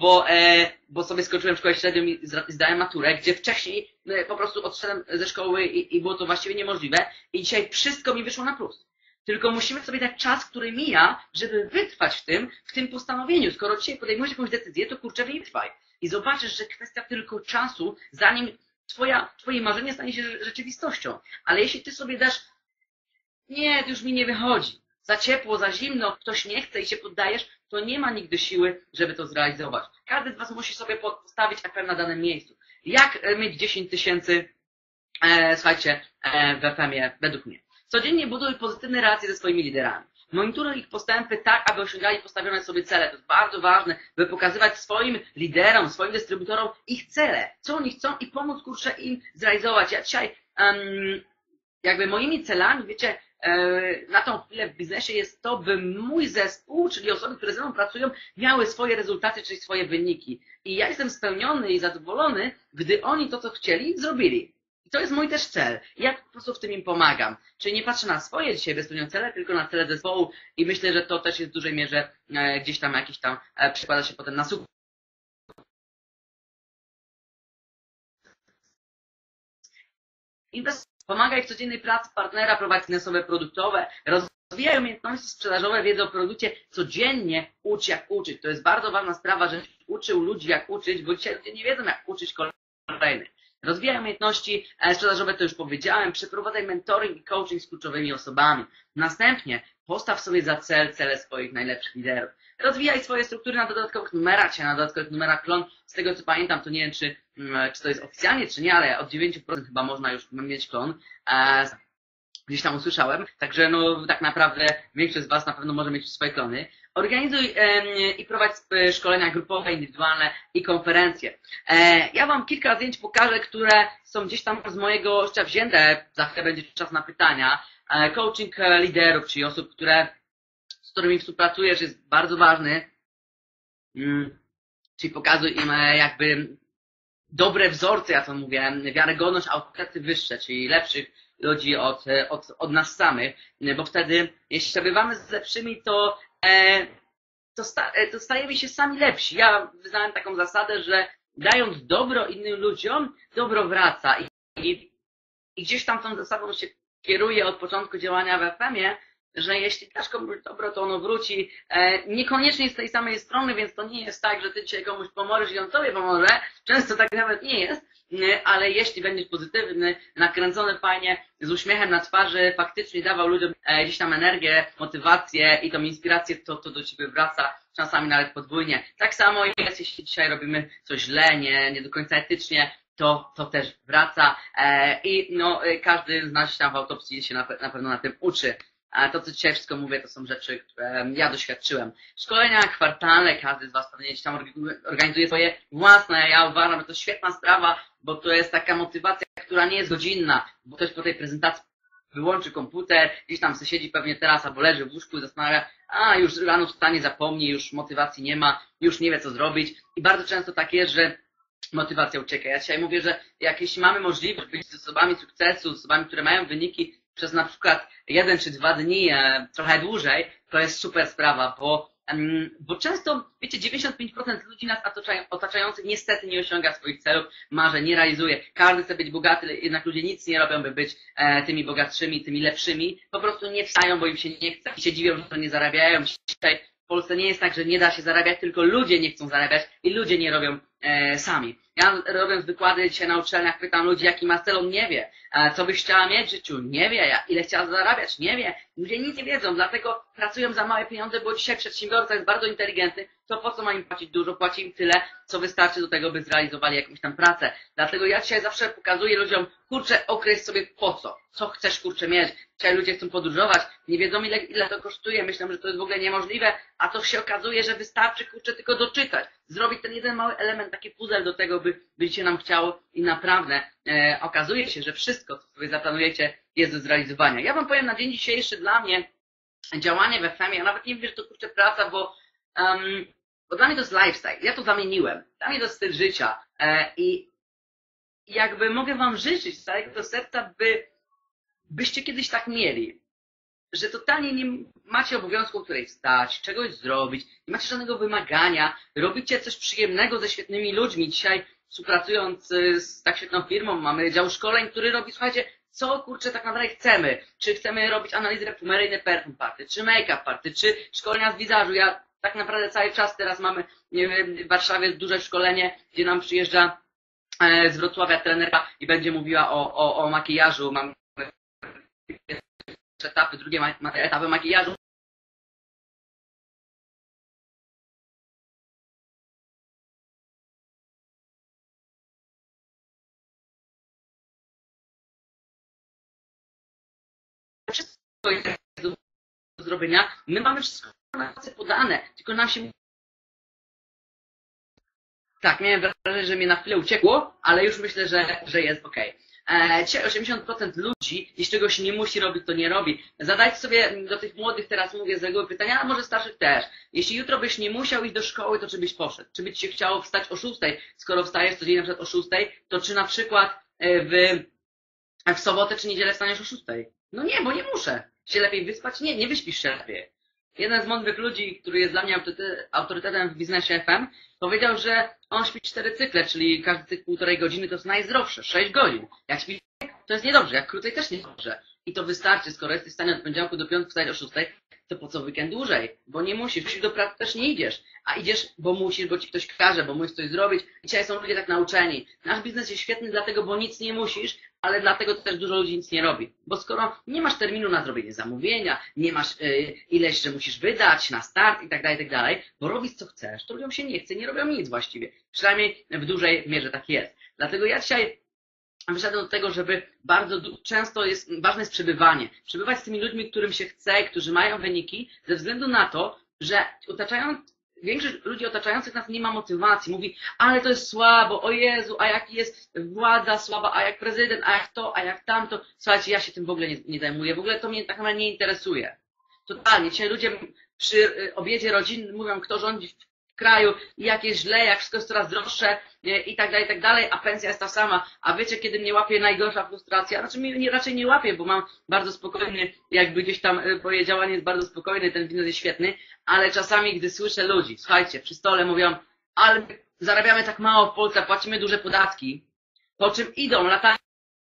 bo sobie skończyłem szkołę średnią i zdałem maturę, gdzie wcześniej po prostu odszedłem ze szkoły i było to właściwie niemożliwe i dzisiaj wszystko mi wyszło na plus. Tylko musimy sobie dać czas, który mija, żeby wytrwać w tym postanowieniu. Skoro dzisiaj podejmujesz jakąś decyzję, to kurczę wytrwaj. I zobaczysz, że kwestia tylko czasu, zanim twoje marzenie stanie się rzeczywistością. Ale jeśli ty sobie dasz, nie, to już mi nie wychodzi, za ciepło, za zimno, ktoś nie chce i się poddajesz, to nie ma nigdy siły, żeby to zrealizować. Każdy z Was musi sobie postawić FM na danym miejscu. Jak mieć 10 000, słuchajcie, w FM-ie według mnie? Codziennie buduj pozytywne relacje ze swoimi liderami. Monitoruj ich postępy tak, aby osiągali postawione sobie cele. To jest bardzo ważne, by pokazywać swoim liderom, swoim dystrybutorom ich cele, co oni chcą i pomóc, kurczę, im zrealizować. Ja dzisiaj jakby moimi celami, wiecie, na tą chwilę w biznesie jest to, by mój zespół, czyli osoby, które ze mną pracują, miały swoje rezultaty, czyli swoje wyniki. I ja jestem spełniony i zadowolony, gdy oni to, co chcieli, zrobili. I to jest mój też cel. Ja po prostu w tym im pomagam. Czyli nie patrzę na swoje dzisiaj bezpośrednio cele, tylko na cele zespołu i myślę, że to też jest w dużej mierze gdzieś tam jakiś tam przekłada się potem na sukces. Pomagaj w codziennej pracy partnera, prowadź biznesowe, produktowe, rozwijaj umiejętności sprzedażowe, wiedzę o produkcie, codziennie ucz jak uczyć. To jest bardzo ważna sprawa, że uczył ludzi jak uczyć, bo dzisiaj ludzie nie wiedzą jak uczyć kolejnych. Rozwijaj umiejętności sprzedażowe, to już powiedziałem, przeprowadzaj mentoring i coaching z kluczowymi osobami. Następnie postaw sobie za cele swoich najlepszych liderów. Rozwijaj swoje struktury na dodatkowych numerach, czy na dodatkowych numerach klon. Z tego co pamiętam, to nie wiem, czy to jest oficjalnie, czy nie, ale od 9% chyba można już mieć klon. gdzieś tam usłyszałem, także no tak naprawdę większość z Was na pewno może mieć swoje klony. Organizuj i prowadź szkolenia grupowe, indywidualne i konferencje. Ja Wam kilka zdjęć pokażę, które są gdzieś tam z mojego życia wzięte, za chwilę będzie czas na pytania. Coaching liderów, czyli osób, z którymi współpracujesz, jest bardzo ważny, czyli pokazuj im jakby dobre wzorce, ja to mówię, wiarygodność, autorytety wyższe, czyli lepszych ludzi od nas samych, bo wtedy, jeśli się bywamy z lepszymi, to stajemy się sami lepsi. Ja wyznałem taką zasadę, że dając dobro innym ludziom, dobro wraca i gdzieś tam tą zasadą się kieruję od początku działania w FM-ie, że jeśli dasz komuś dobro, to ono wróci. Niekoniecznie z tej samej strony, więc to nie jest tak, że ty dzisiaj komuś pomożesz i on tobie pomoże. Często tak nawet nie jest, ale jeśli będziesz pozytywny, nakręcony fajnie, z uśmiechem na twarzy, faktycznie dawał ludziom gdzieś tam energię, motywację i tą inspirację, to do ciebie wraca, czasami nawet podwójnie. Tak samo jest, jeśli dzisiaj robimy coś źle, nie do końca etycznie, to też wraca i no, każdy z nas tam w autopsji się na pewno na tym uczy. A to, co dzisiaj wszystko mówię, to są rzeczy, które ja doświadczyłem. Szkolenia kwartalne, każdy z Was pewnie gdzieś tam organizuje swoje własne. Ja uważam, że to świetna sprawa, bo to jest taka motywacja, która nie jest godzinna, bo ktoś po tej prezentacji wyłączy komputer, gdzieś tam sobie siedzi pewnie teraz albo leży w łóżku i zastanawia, już rano wstanie, zapomni, już motywacji nie ma, już nie wie, co zrobić. I bardzo często tak jest, że motywacja ucieka. Ja dzisiaj mówię, że jak jeśli mamy możliwość być z osobami sukcesu, z osobami, które mają wyniki przez na przykład 1 czy 2 dni, trochę dłużej, to jest super sprawa, bo często, wiecie, 95% ludzi nas otaczających niestety nie osiąga swoich celów, marzeń, nie realizuje. Każdy chce być bogaty, jednak ludzie nic nie robią, by być tymi bogatszymi, tymi lepszymi. Po prostu nie wstają, bo im się nie chce i się dziwią, że to nie zarabiają. Dzisiaj w Polsce nie jest tak, że nie da się zarabiać, tylko ludzie nie chcą zarabiać i ludzie nie robią sami. Ja robiąc wykłady dzisiaj na uczelniach pytam ludzi, jaki ma cel, on nie wie. Co byś chciała mieć w życiu? Nie wie. Ile chciała zarabiać? Nie wie. Ludzie nic nie wiedzą, dlatego pracują za małe pieniądze, bo dzisiaj przedsiębiorca jest bardzo inteligentny, to po co ma im płacić dużo? Płaci im tyle, co wystarczy do tego, by zrealizowali jakąś tam pracę. Dlatego ja dzisiaj zawsze pokazuję ludziom, kurczę, określ sobie po co. Co chcesz, kurczę, mieć. Dzisiaj ludzie chcą podróżować, nie wiedzą ile to kosztuje, myślą, że to jest w ogóle niemożliwe, a to się okazuje, że wystarczy, kurczę, tylko doczytać. Zrobić ten jeden mały element, taki puzzle do tego, by się nam chciało i naprawdę okazuje się, że wszystko, co sobie zaplanujecie, jest do zrealizowania. Ja Wam powiem na dzień dzisiejszy dla mnie działanie w FM-ie, ja nawet nie mówię, że to kurczę praca, bo dla mnie to jest lifestyle. Ja to zamieniłem. Dla mnie to jest styl życia. I jakby mogę Wam życzyć z całego serca, byście kiedyś tak mieli, że totalnie nie macie obowiązku której wstać, czegoś zrobić, nie macie żadnego wymagania, robicie coś przyjemnego ze świetnymi ludźmi. Dzisiaj współpracując z tak świetną firmą, mamy dział szkoleń, który robi, słuchajcie, co kurczę tak naprawdę chcemy. Czy chcemy robić analizy perfumeryjne, perfum party, czy make-up party, czy szkolenia z wizażu. Ja tak naprawdę cały czas teraz mamy w Warszawie duże szkolenie, gdzie nam przyjeżdża z Wrocławia trenerka i będzie mówiła o makijażu. Mamy etapy, drugie etapy makijażu. Wszystko jest do zrobienia. My mamy wszystko na podane, tylko nam się... Tak, miałem wrażenie, że mnie na chwilę uciekło, ale już myślę, że jest ok. Dzisiaj 80% ludzi, jeśli czegoś nie musi robić, to nie robi. Zadajcie sobie, do tych młodych teraz mówię z reguły pytania, a może starszych też. Jeśli jutro byś nie musiał iść do szkoły, to czy byś poszedł? Czy by ci się chciało wstać o 6? Skoro wstajesz codziennie na przykład o 6, to czy na przykład w sobotę czy niedzielę wstaniesz o 6? No nie, bo nie muszę. Się lepiej wyspać? Nie, nie wyśpisz się lepiej. Jeden z mądrych ludzi, który jest dla mnie autorytetem w biznesie FM, powiedział, że on śpi 4 cykle, czyli każdy cykl 1,5 godziny to jest najzdrowsze, 6 godzin. Jak śpisz, to jest niedobrze, jak krócej też niedobrze. I to wystarczy, skoro jesteś w stanie od poniedziałku do piątku wstać o 6, to po co weekend dłużej? Bo nie musisz, do pracy też nie idziesz. A idziesz, bo musisz, bo ci ktoś każe, bo musisz coś zrobić. Dzisiaj są ludzie tak nauczeni. Nasz biznes jest świetny dlatego, bo nic nie musisz, ale dlatego też dużo ludzi nic nie robi. Bo skoro nie masz terminu na zrobienie zamówienia, nie masz ileś, że musisz wydać na start i tak dalej, bo robisz co chcesz, to ludziom się nie chce, nie robią nic właściwie. Przynajmniej w dużej mierze tak jest. Dlatego ja dzisiaj wyszedłem do tego, żeby często ważne jest przebywanie. Przebywać z tymi ludźmi, którym się chce, którzy mają wyniki, ze względu na to, że większość ludzi otaczających nas nie ma motywacji. Mówi, ale to jest słabo, o Jezu, a jaki jest władza słaba, a jak prezydent, a jak to, a jak tamto. Słuchajcie, ja się tym w ogóle nie zajmuję, w ogóle to mnie tak naprawdę nie interesuje. Totalnie. Dzisiaj ludzie przy obiedzie rodzin mówią, kto rządzi w kraju, jak jest źle, jak wszystko jest coraz droższe i tak dalej, a pensja jest ta sama. A wiecie, kiedy mnie łapie najgorsza frustracja? Znaczy mnie raczej nie łapie, bo mam bardzo spokojny, jakby gdzieś tam moje działanie jest bardzo spokojne, ten biznes jest świetny, ale czasami, gdy słyszę ludzi, słuchajcie, przy stole mówią, ale zarabiamy tak mało w Polsce, płacimy duże podatki, po czym idą, latają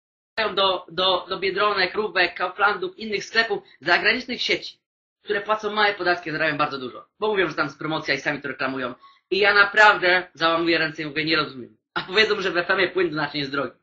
do Biedronek, Rówek, Kauflandów, innych sklepów zagranicznych sieci, które płacą małe podatki, zarabiają bardzo dużo. Bo mówią, że tam jest promocja i sami to reklamują. I ja naprawdę załamuję ręce i mówię, nie rozumiem. A powiedzą, że w FM-ie płyn znacznie jest drogi.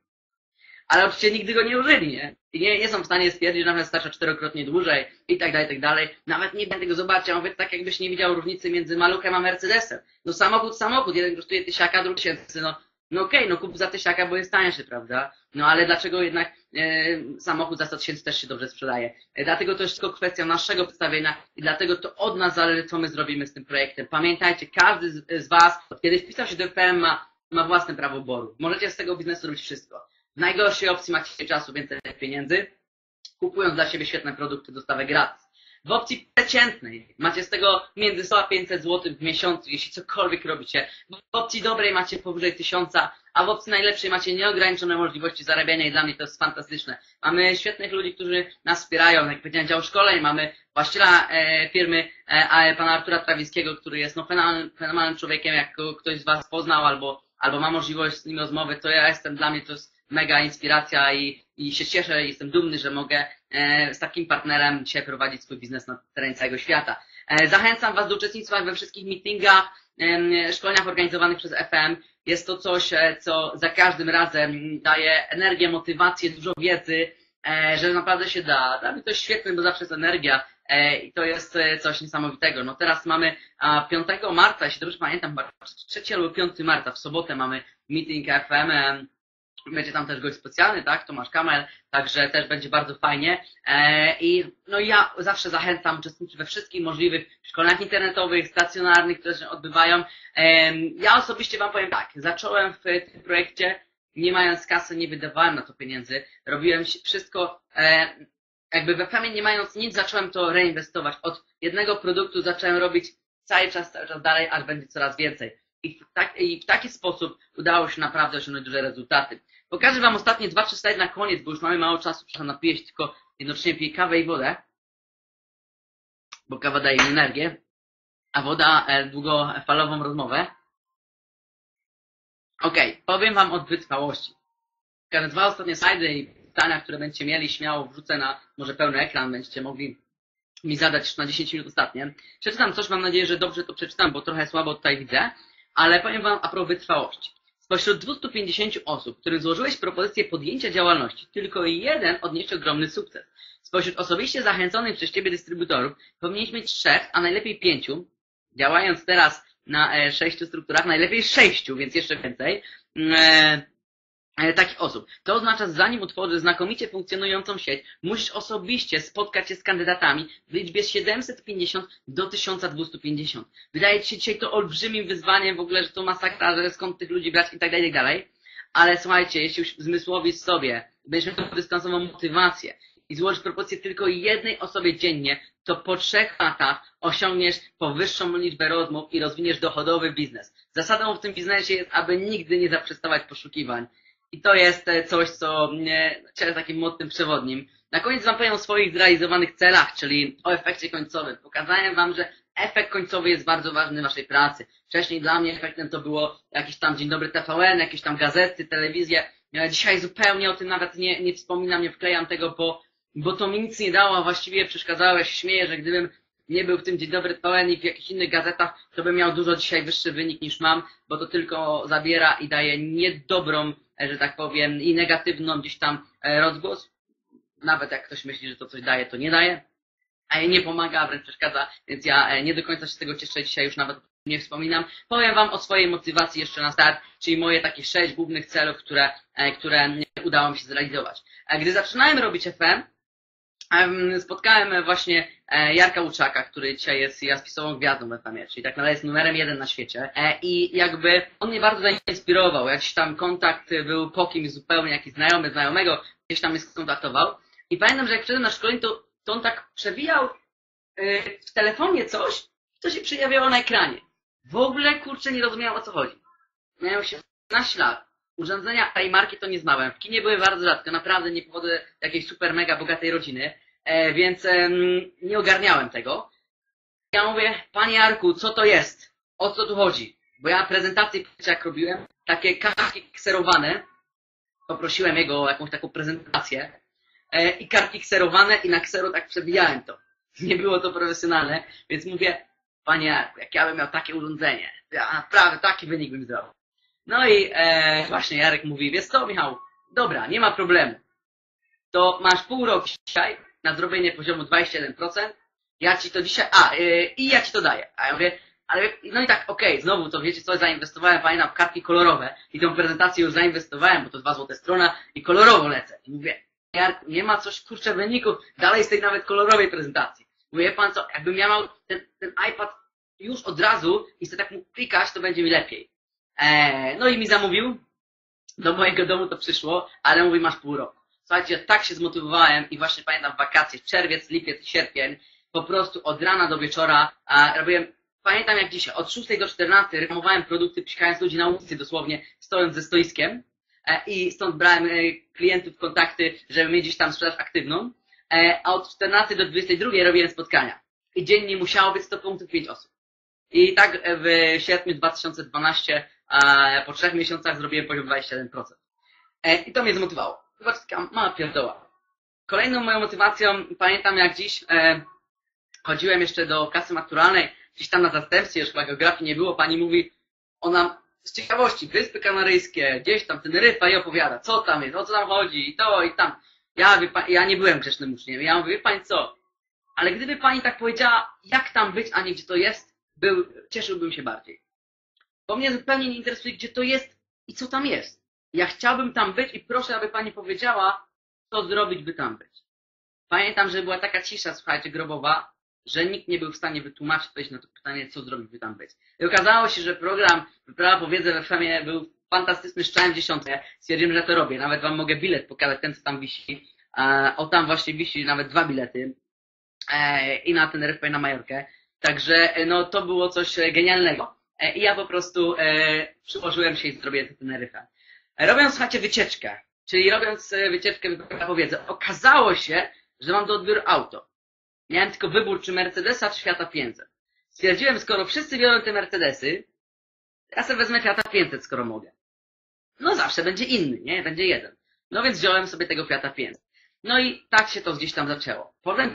Ale oczywiście nigdy go nie użyli, nie? I nie są w stanie stwierdzić, że nawet starcza 4-krotnie dłużej i tak dalej. Nawet nie będę tego zobaczyć. Ja mówię, tak jakbyś nie widział różnicy między maluchem a Mercedesem. No samochód. Jeden kosztuje 1000, drugi 1000. No okej, no kup za 1000, bo jest tańszy, prawda? No ale dlaczego jednak samochód za 100 000 też się dobrze sprzedaje? Dlatego to jest tylko kwestia naszego przedstawienia i dlatego to od nas zależy, co my zrobimy z tym projektem. Pamiętajcie, każdy z Was, kiedy wpisał się do FM, ma własne prawo wyboru. Możecie z tego biznesu robić wszystko. W najgorszej opcji macie czasu, więcej pieniędzy, kupując dla siebie świetne produkty, dostawę gratis. W opcji przeciętnej macie z tego między 100 a 500 zł w miesiącu, jeśli cokolwiek robicie. W opcji dobrej macie powyżej 1000, a w opcji najlepszej macie nieograniczone możliwości zarabiania i dla mnie to jest fantastyczne. Mamy świetnych ludzi, którzy nas wspierają, jak powiedziałem, dział szkoleń, mamy właściciela firmy pana Artura Trawińskiego, który jest fenomenalnym człowiekiem, jak ktoś z Was poznał albo ma możliwość z nim rozmowy, to dla mnie to jest mega inspiracja i się cieszę, jestem dumny, że mogę z takim partnerem dzisiaj prowadzić swój biznes na terenie całego świata. Zachęcam Was do uczestnictwa we wszystkich meetingach, szkoleniach organizowanych przez FM. Jest to coś, co za każdym razem daje energię, motywację, dużo wiedzy, że naprawdę się da. Dla mnie to jest świetne, bo zawsze jest energia i to jest coś niesamowitego. No teraz mamy 5 marca, jeśli dobrze pamiętam, 3 albo 5 marca, w sobotę mamy meeting FM. Będzie tam też gość specjalny, tak? Tomasz Kamel, także też będzie bardzo fajnie. I no ja zawsze zachęcam uczestniczyć we wszystkich możliwych szkoleniach internetowych, stacjonarnych, które się odbywają. Ja osobiście Wam powiem tak, zacząłem w tym projekcie, nie mając kasy, nie wydawałem na to pieniędzy, robiłem wszystko, jakby we FM nie mając nic, zacząłem to reinwestować. Od jednego produktu zacząłem robić cały czas dalej, aż będzie coraz więcej. I w taki sposób udało się naprawdę osiągnąć duże rezultaty. Pokażę Wam ostatnie 2-3 slajdy na koniec, bo już mamy mało czasu, napiję się, tylko jednocześnie piję kawę i wodę, bo kawa daje mi energię, a woda długofalową rozmowę. Powiem Wam o wytrwałości. Pokażę 2 ostatnie slajdy i pytania, które będziecie mieli, śmiało wrzucę na może pełny ekran, będziecie mogli mi zadać już na 10 minut ostatnie. Przeczytam coś, mam nadzieję, że dobrze to przeczytam, bo trochę słabo tutaj widzę, ale powiem Wam a propos wytrwałości. Spośród 250 osób, których złożyłeś propozycję podjęcia działalności, tylko jeden odniesie ogromny sukces. Spośród osobiście zachęconych przez Ciebie dystrybutorów powinieneś mieć 3, a najlepiej 5, działając teraz na 6 strukturach, najlepiej 6, więc jeszcze więcej, takich osób. To oznacza, zanim utworzysz znakomicie funkcjonującą sieć, musisz osobiście spotkać się z kandydatami w liczbie 750 do 1250. Wydaje Ci się dzisiaj to olbrzymim wyzwaniem w ogóle, że to masakra, że skąd tych ludzi brać i tak dalej. Ale słuchajcie, jeśli już zmysłowi sobie będziesz miał dystansową motywację i złożysz propozycję tylko jednej osobie dziennie, to po 3 latach osiągniesz powyższą liczbę rozmów i rozwiniesz dochodowy biznes. Zasadą w tym biznesie jest, aby nigdy nie zaprzestawać poszukiwań. I to jest coś, co jest takim mottem przewodnim. Na koniec Wam powiem o swoich zrealizowanych celach, czyli o efekcie końcowym. Pokazałem Wam, że efekt końcowy jest bardzo ważny w Waszej pracy. Wcześniej dla mnie efektem to było jakiś tam Dzień Dobry TVN, jakieś tam gazety, telewizje. Dzisiaj zupełnie o tym nawet nie wspominam, nie wklejam tego, bo to mi nic nie dało, a właściwie przeszkadzało. Ja się śmieję, że gdybym nie był w tym Dzień Dobry TVN i w jakichś innych gazetach, to bym miał dużo dzisiaj wyższy wynik niż mam, bo to tylko zabiera i daje niedobrą, że tak powiem, i negatywną gdzieś tam rozgłos. Nawet jak ktoś myśli, że to coś daje, to nie daje. A nie pomaga, a wręcz przeszkadza, więc ja nie do końca się z tego cieszę, dzisiaj już nawet nie wspominam. Powiem Wam o swojej motywacji jeszcze na start, czyli moje takie 6 głównych celów, które udało mi się zrealizować. A gdy zaczynałem robić FM, spotkałem właśnie Jarka Łuczaka, który dzisiaj jest jazzpisową gwiazdą w FM-ie, czyli tak naprawdę jest numerem 1 na świecie. I jakby on mnie bardzo zainspirował. Jakiś tam kontakt był po kimś zupełnie, jakiś znajomy, znajomego gdzieś tam mnie skontaktował. I pamiętam, że jak przyszedłem na szkolenie, to on tak przewijał w telefonie coś, co się przejawiało na ekranie. W ogóle, kurczę, nie rozumiałem, o co chodzi. Miałem 18 lat. Urządzenia tej marki to nie znałem. W kinie były bardzo rzadko. Naprawdę nie pochodzę z jakiejś super mega bogatej rodziny. Więc nie ogarniałem tego. Ja mówię, panie Jarku, co to jest? O co tu chodzi? Bo ja prezentację, jak robiłem, takie kartki kserowane. Poprosiłem jego o jakąś taką prezentację. I kartki kserowane i na ksero tak przebijałem to. Nie było to profesjonalne. Więc mówię, panie Jarku, jak ja bym miał takie urządzenie, ja naprawdę taki wynik bym zrobił. No i właśnie Jarek mówi, wiesz co, Michał, dobra, nie ma problemu. To masz pół roku dzisiaj na zrobienie poziomu 21%. Ja ci to dzisiaj, i ja ci to daję. A ja mówię, ale no i tak, okej, znowu to wiecie co, zainwestowałem fajnie w kartki kolorowe i tą prezentację już zainwestowałem, bo to 2 złote strona i kolorowo lecę. I mówię, Jarku, nie ma coś, kurczę, wyników, dalej z tej nawet kolorowej prezentacji. Mówię, pan co, jakbym ja miał ten iPad już od razu i sobie tak mógł klikać, to będzie mi lepiej. No i mi zamówił, do mojego domu to przyszło, ale mówi, masz pół roku. Słuchajcie, ja tak się zmotywowałem i właśnie pamiętam wakacje, czerwiec, lipiec, sierpień, po prostu od rana do wieczora robiłem, pamiętam jak dzisiaj, od 6 do 14 reklamowałem produkty, psikając ludzi na ulicy dosłownie, stojąc ze stoiskiem i stąd brałem klientów, kontakty, żeby mieć gdzieś tam sprzedaż aktywną, a od 14 do 22 robiłem spotkania i dziennie musiało być 100 punktów 5 osób. I tak w sierpniu 2012 po 3 miesiącach zrobiłem poziom 27%. I to mnie zmotywowało. Chyba taka mała pierdoła. Kolejną moją motywacją, pamiętam jak dziś, chodziłem jeszcze do kasy maturalnej, gdzieś tam na zastępstwie, już chyba geografii nie było, pani mówi, ona z ciekawości, Wyspy Kanaryjskie, gdzieś tam Teneryfa i opowiada, co tam jest, o co tam chodzi, i to, i tam. Ja nie byłem grzecznym uczniem. Ja mówię, wie pani co, ale gdyby pani tak powiedziała, jak tam być, a nie gdzie to jest, cieszyłbym się bardziej. Bo mnie zupełnie nie interesuje, gdzie to jest i co tam jest. Ja chciałbym tam być i proszę, aby pani powiedziała, co zrobić, by tam być. Pamiętam, że była taka cisza, słuchajcie, grobowa, że nikt nie był w stanie wytłumaczyć, odpowiedzieć na to pytanie, co zrobić, by tam być. I okazało się, że program Wyprawa po wiedzę w FM-ie był fantastyczny, strzałem w dziesiątkę. Stwierdziłem, że to robię. Nawet wam mogę bilet pokazać, ten co tam wisi. O, tam właśnie wisi nawet 2 bilety. I na Teneryfę, i na Majorkę. Także no to było coś genialnego. I ja po prostu przyłożyłem się i zrobiłem tę Teneryfę. Robiąc, słuchajcie, wycieczkę, czyli robiąc wycieczkę Wyprawa po wiedzę, okazało się, że mam do odbioru auto. Miałem tylko wybór, czy Mercedesa, czy Fiata 500. Stwierdziłem, skoro wszyscy biorą te Mercedesy, ja sobie wezmę Fiata 500, skoro mogę. No zawsze będzie inny, nie? Będzie jeden. No więc wziąłem sobie tego Fiata 500. No i tak się to gdzieś tam zaczęło. Potem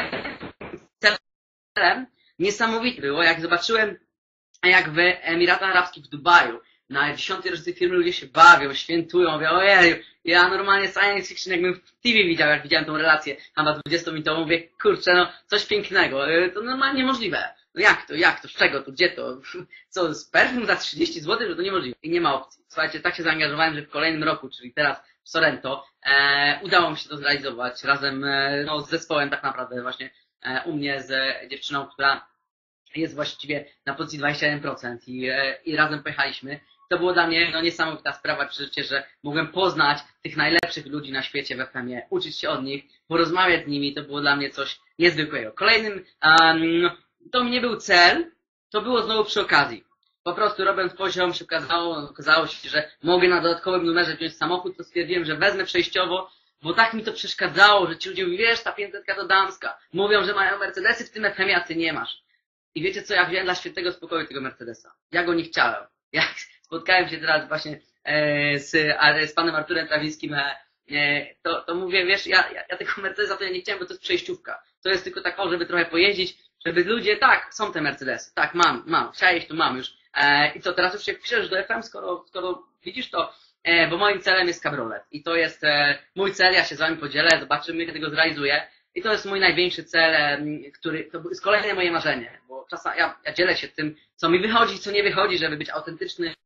celem niesamowite było, jak zobaczyłem, jak w Emiratach Arabskich w Dubaju na 10. rocznicy firmy ludzie się bawią, świętują, mówią, ojej, ja normalnie science fiction jakbym w TV widział, jak widziałem tą relację tam na 20-minutową, mówię, kurczę, no coś pięknego, to normalnie niemożliwe. No jak to, z czego to, gdzie to, co, z perfum za 30 zł, że to niemożliwe i nie ma opcji. Słuchajcie, tak się zaangażowałem, że w kolejnym roku, czyli teraz w Sorrento, udało mi się to zrealizować razem no, z zespołem tak naprawdę właśnie u mnie z dziewczyną, która jest właściwie na pozycji 21% i razem pojechaliśmy. To było dla mnie no, niesamowita sprawa, przeżycie, że mogłem poznać tych najlepszych ludzi na świecie w FM-ie, uczyć się od nich, porozmawiać z nimi, to było dla mnie coś niezwykłego. Kolejnym, to nie był cel, to było znowu przy okazji. Po prostu robiąc poziom się okazało się, że mogę na dodatkowym numerze wziąć samochód, to stwierdziłem, że wezmę przejściowo, bo tak mi to przeszkadzało, że ci ludzie mówią, wiesz, ta 500 to damska. Mówią, że mają Mercedesy w tym FM-ie, a ty nie masz. I wiecie co, ja wziąłem dla spokoju tego Mercedesa. Ja go nie chciałem. Jak spotkałem się teraz właśnie z panem Arturem Trawińskim, to mówię, wiesz, ja tego Mercedesa to ja nie chciałem, bo to jest przejściówka. To jest tylko tak, żeby trochę pojeździć, żeby ludzie, tak, są te Mercedesy, tak, mam, chciałeś, to mam już. I co, teraz już się wpiszesz do FM, skoro widzisz to, bo moim celem jest kabriolet. I to jest mój cel, ja się z wami podzielę, zobaczymy, jak tego zrealizuję. I to jest mój największy cel, to jest kolejne moje marzenie, bo czasem ja dzielę się tym, co mi wychodzi, co nie wychodzi, żeby być autentyczny,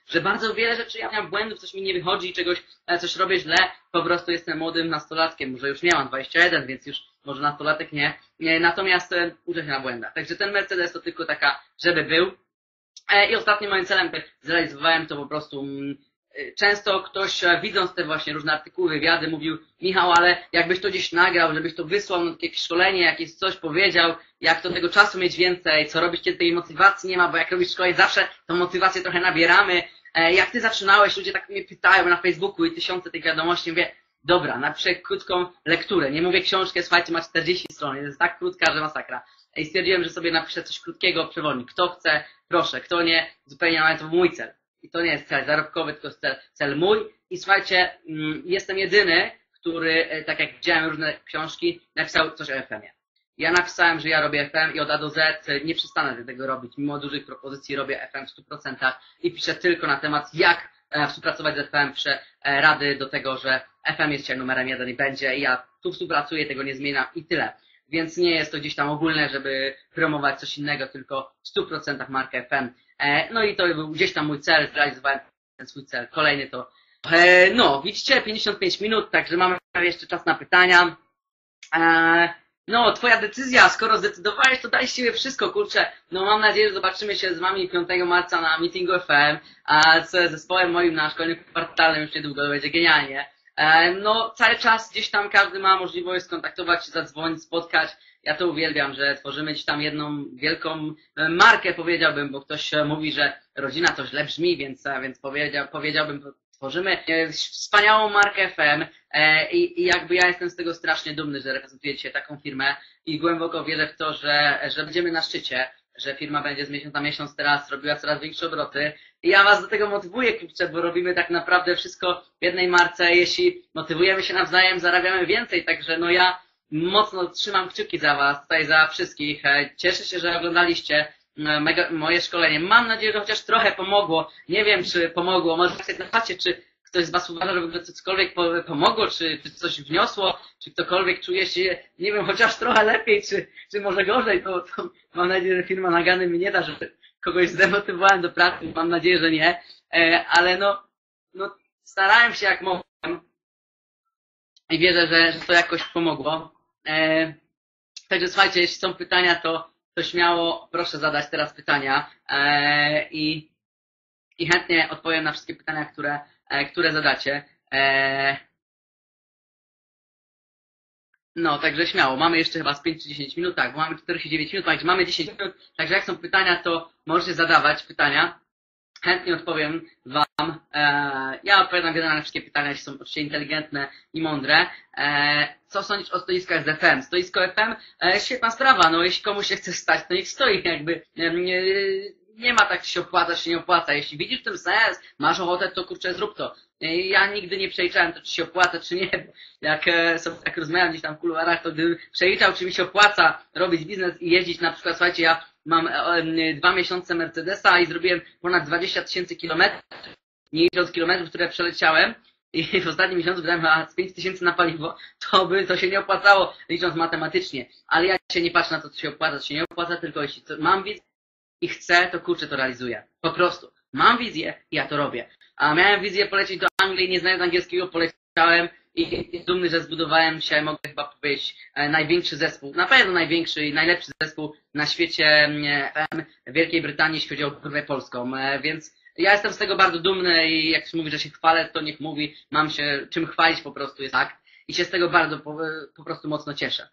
że bardzo wiele rzeczy ja miałem błędów, coś mi nie wychodzi, coś robię źle, po prostu jestem młodym nastolatkiem, może już nie mam 21, więc już może nastolatek nie, natomiast uczę się na błędach. Także ten Mercedes to tylko taka, żeby był. I ostatnim moim celem, który zrealizowałem, to po prostu często ktoś, widząc te właśnie różne artykuły, wywiady, mówił: Michał, ale jakbyś to gdzieś nagrał, żebyś to wysłał na jakieś szkolenie, jakieś coś powiedział, jak to tego czasu mieć więcej, co robić, kiedy tej motywacji nie ma, bo jak robisz szkolenie, zawsze tą motywację trochę nabieramy. Jak ty zaczynałeś, ludzie tak mnie pytają na Facebooku i tysiące tych wiadomości, mówię: dobra, napiszę krótką lekturę, nie mówię książkę, słuchajcie, ma 40 stron, jest tak krótka, że masakra. I stwierdziłem, że sobie napiszę coś krótkiego, przewodnik. Kto chce, proszę, kto nie, zupełnie nawet to mój cel. I to nie jest cel zarobkowy, tylko jest cel mój. I słuchajcie, jestem jedyny, który, tak jak widziałem różne książki, napisał coś o FM-ie. Ja napisałem, że ja robię FM i od A do Z nie przestanę tego robić. Mimo dużych propozycji robię FM w 100% i piszę tylko na temat, jak współpracować z FM. Piszę rady do tego, że FM jest dzisiaj numerem 1 i będzie. I ja tu współpracuję, tego nie zmieniam i tyle. Więc nie jest to gdzieś tam ogólne, żeby promować coś innego, tylko w 100% markę FM. No i to był gdzieś tam mój cel, zrealizowałem ten swój cel. Kolejny to, no widzicie, 55 minut, także mamy jeszcze czas na pytania. No, twoja decyzja, skoro zdecydowałeś, to daj z siebie wszystko, kurczę. No mam nadzieję, że zobaczymy się z wami 5 marca na meetingu FM, a z zespołem moim na szkoleniu kwartalnym już niedługo, to będzie genialnie. No, cały czas gdzieś tam każdy ma możliwość skontaktować się, zadzwonić, spotkać. Ja to uwielbiam, że tworzymy gdzieś tam jedną wielką markę, powiedziałbym, bo ktoś mówi, że rodzina to źle brzmi, więc powiedziałbym, tworzymy wspaniałą markę FM i jakby ja jestem z tego strasznie dumny, że reprezentuję dzisiaj taką firmę i głęboko wierzę w to, że będziemy na szczycie, że firma będzie z miesiąca na miesiąc teraz robiła coraz większe obroty. I ja was do tego motywuję, kurczę, bo robimy tak naprawdę wszystko w jednej marce. Jeśli motywujemy się nawzajem, zarabiamy więcej. Także no ja mocno trzymam kciuki za was, tutaj za wszystkich. Cieszę się, że oglądaliście moje szkolenie. Mam nadzieję, że chociaż trochę pomogło. Nie wiem, czy pomogło. Może sobie napatrzcie, czy ktoś z was uważa, że w ogóle cokolwiek pomogło, czy coś wniosło, czy ktokolwiek czuje się, nie wiem, chociaż trochę lepiej, czy może gorzej, to mam nadzieję, że firma nagany mi nie da, że kogoś zdemotywowałem do pracy, mam nadzieję, że nie, ale no starałem się jak mogłem i wierzę, że to jakoś pomogło. Także słuchajcie, jeśli są pytania, to śmiało proszę zadać teraz pytania i chętnie odpowiem na wszystkie pytania, które zadacie. No, także śmiało. Mamy jeszcze chyba z 5 czy 10 minut, tak, bo mamy 49 minut, także mamy 10 minut, także jak są pytania, to możecie zadawać pytania. Chętnie odpowiem wam. Ja odpowiadam generalnie na wszystkie pytania, jeśli są oczywiście inteligentne i mądre. Co sądzisz o stoiskach z FM? Stoisko FM? Świetna sprawa, no jeśli komuś się chce stać, to niech stoi, jakby nie ma tak, czy się opłaca, czy nie opłaca. Jeśli widzisz w tym sens, masz ochotę, to kurczę, zrób to. Ja nigdy nie przeliczałem to, czy się opłaca, czy nie. Jak sobie tak rozmawiam gdzieś tam w kuluarach, to gdybym przeliczał, czy mi się opłaca robić biznes i jeździć na przykład, słuchajcie, ja mam 2 miesiące Mercedesa i zrobiłem ponad 20 000 kilometrów, nie licząc kilometrów, które przeleciałem i w ostatnim miesiącu wydałem 5 000 na paliwo, to się nie opłacało, licząc matematycznie. Ale ja się nie patrzę na to, co się opłaca, co się nie opłaca, tylko jeśli mam wizję i chcę, to kurczę, to realizuję. Po prostu. Mam wizję i ja to robię. A miałem wizję polecieć do Anglii, nie znając angielskiego, poleciałem i dumny, że zbudowałem się, mogę chyba powiedzieć, największy zespół, na pewno największy i najlepszy zespół na świecie FM w Wielkiej Brytanii, jeśli chodzi o kurwę polską. Więc ja jestem z tego bardzo dumny i jak ktoś mówi, że się chwalę, to niech mówi, mam się czym chwalić, po prostu jest tak. I się z tego bardzo po prostu mocno cieszę.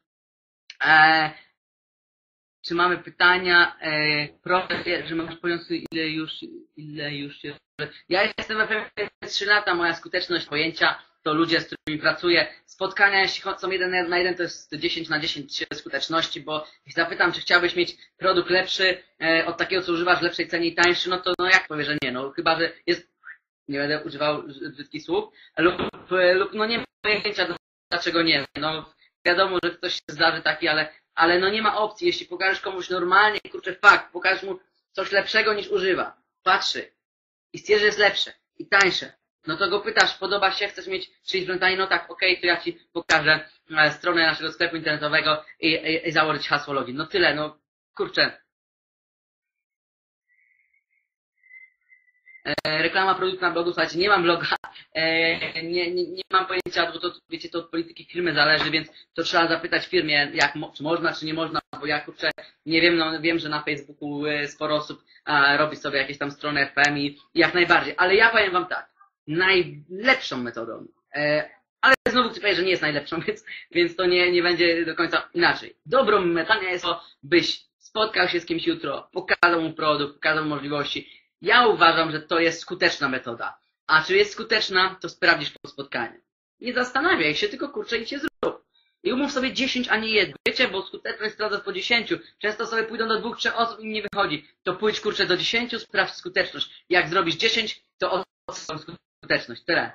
Czy mamy pytania? Proszę, że mam pomysł, ile już jest. Ja jestem we FM 3 lata, moja skuteczność pojęcia to ludzie, z którymi pracuję. Spotkania, jeśli są 1 na 1, to jest 10 na 10 skuteczności, bo jeśli zapytam, czy chciałbyś mieć produkt lepszy od takiego, co używasz w lepszej cenie i tańszy, no to jak powie, że nie, no chyba, że jest, nie będę używał brzydkich słów, lub no nie ma pojęcia, dlaczego nie. No wiadomo, że ktoś się zdarzy taki, ale no nie ma opcji, jeśli pokażesz komuś normalnie, kurczę, fakt, pokażesz mu coś lepszego niż używa, patrzy i stwierdzi, że jest lepsze i tańsze, no to go pytasz, podoba się, chcesz mieć czyjś brand taniej, no tak, okej, to ja ci pokażę stronę naszego sklepu internetowego i założyć hasło login. No tyle, no kurczę. Reklama produktu na blogu, słuchajcie, nie mam bloga, nie mam pojęcia, bo to, wiecie, to od polityki firmy zależy, więc to trzeba zapytać firmie, czy można, czy nie można, bo ja kurczę, nie wiem, no wiem, że na Facebooku sporo osób robi sobie jakieś tam strony FM i jak najbardziej, ale ja powiem wam tak, najlepszą metodą, ale znowu chcę powiedzieć, że nie jest najlepszą, więc to nie będzie do końca inaczej. Dobrą metodą jest to, byś spotkał się z kimś jutro, pokazał mu produkt, pokazał mu możliwości. Ja uważam, że to jest skuteczna metoda. A czy jest skuteczna, to sprawdzisz po spotkaniu. Nie zastanawiaj się, tylko kurczę i cię zrób. I umów sobie 10, a nie 1. Wiecie, bo skuteczność sprawdza po 10. Często sobie pójdą do 2, 3 osób i nie wychodzi. To pójdź kurczę do 10, sprawdź skuteczność. Jak zrobisz 10, to oceń skuteczność. Tyle.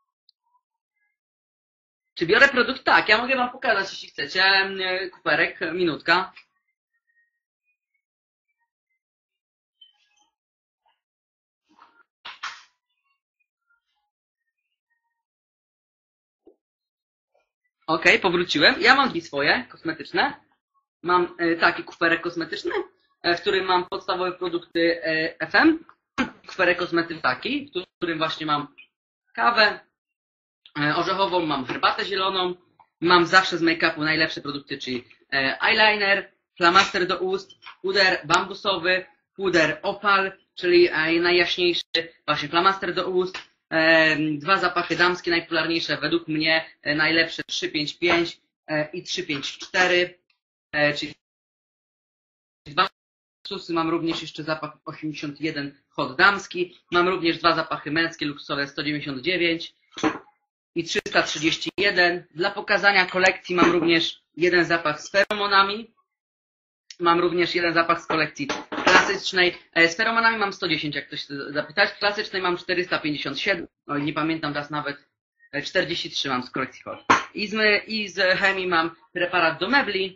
Czy biorę produkt? Tak, ja mogę wam pokazać, jeśli chcecie. Kuperek, minutka. Ok, powróciłem. Ja mam drzwi swoje, kosmetyczne. Mam taki kuferek kosmetyczny, w którym mam podstawowe produkty FM. Kuferek kosmetyczny taki, w którym właśnie mam kawę orzechową, mam herbatę zieloną. Mam zawsze z make-upu najlepsze produkty, czyli eyeliner, flamaster do ust, puder bambusowy, puder opal, czyli najjaśniejszy właśnie flamaster do ust. 2 zapachy damskie najpopularniejsze według mnie, najlepsze 355 i 354, czyli 2 susy. Mam również jeszcze zapach 81 hot damski, mam również 2 zapachy męskie luksusowe 199 i 331. Dla pokazania kolekcji mam również jeden zapach z feromonami, mam również jeden zapach z kolekcji klasycznej. Z feromonami mam 110, jak ktoś chce zapytać. Klasycznej mam 457. No i nie pamiętam teraz nawet. 43 mam z kolekcji Hot. I z chemii mam preparat do mebli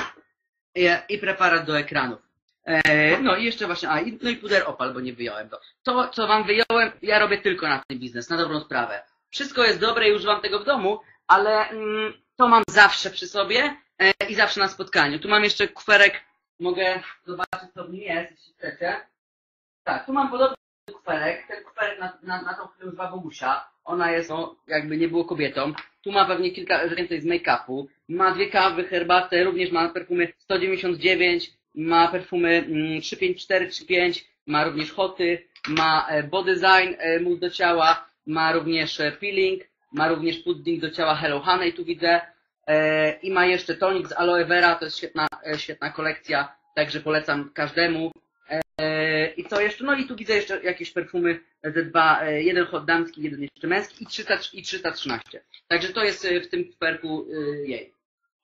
i preparat do ekranów. No i jeszcze właśnie, no i puder opal, bo nie wyjąłem to. To, co wam wyjąłem, ja robię tylko na ten biznes, na dobrą sprawę. Wszystko jest dobre i używam tego w domu, ale to mam zawsze przy sobie i zawsze na spotkaniu. Tu mam jeszcze kuferek. Mogę zobaczyć, co w nim jest, jeśli chcecie. Tak, tu mam podobny kuferek. Ten kuferek na tą chwilę używa Bogusia. Ona jest, no, jakby nie było kobietą. Tu ma pewnie kilka więcej z make-upu. Ma 2 kawy, herbatę, również ma perfumy 199, ma perfumy 354, 35, ma również hoty, ma body design, mus do ciała, ma również peeling, ma również pudding do ciała Hello Honey, tu widzę. I ma jeszcze tonik z aloe vera, to jest świetna kolekcja, także polecam każdemu. I co jeszcze? No i tu widzę jeszcze jakieś perfumy ze 2, jeden hot damski, jeden jeszcze męski i 313. Także to jest w tym kuferku jej.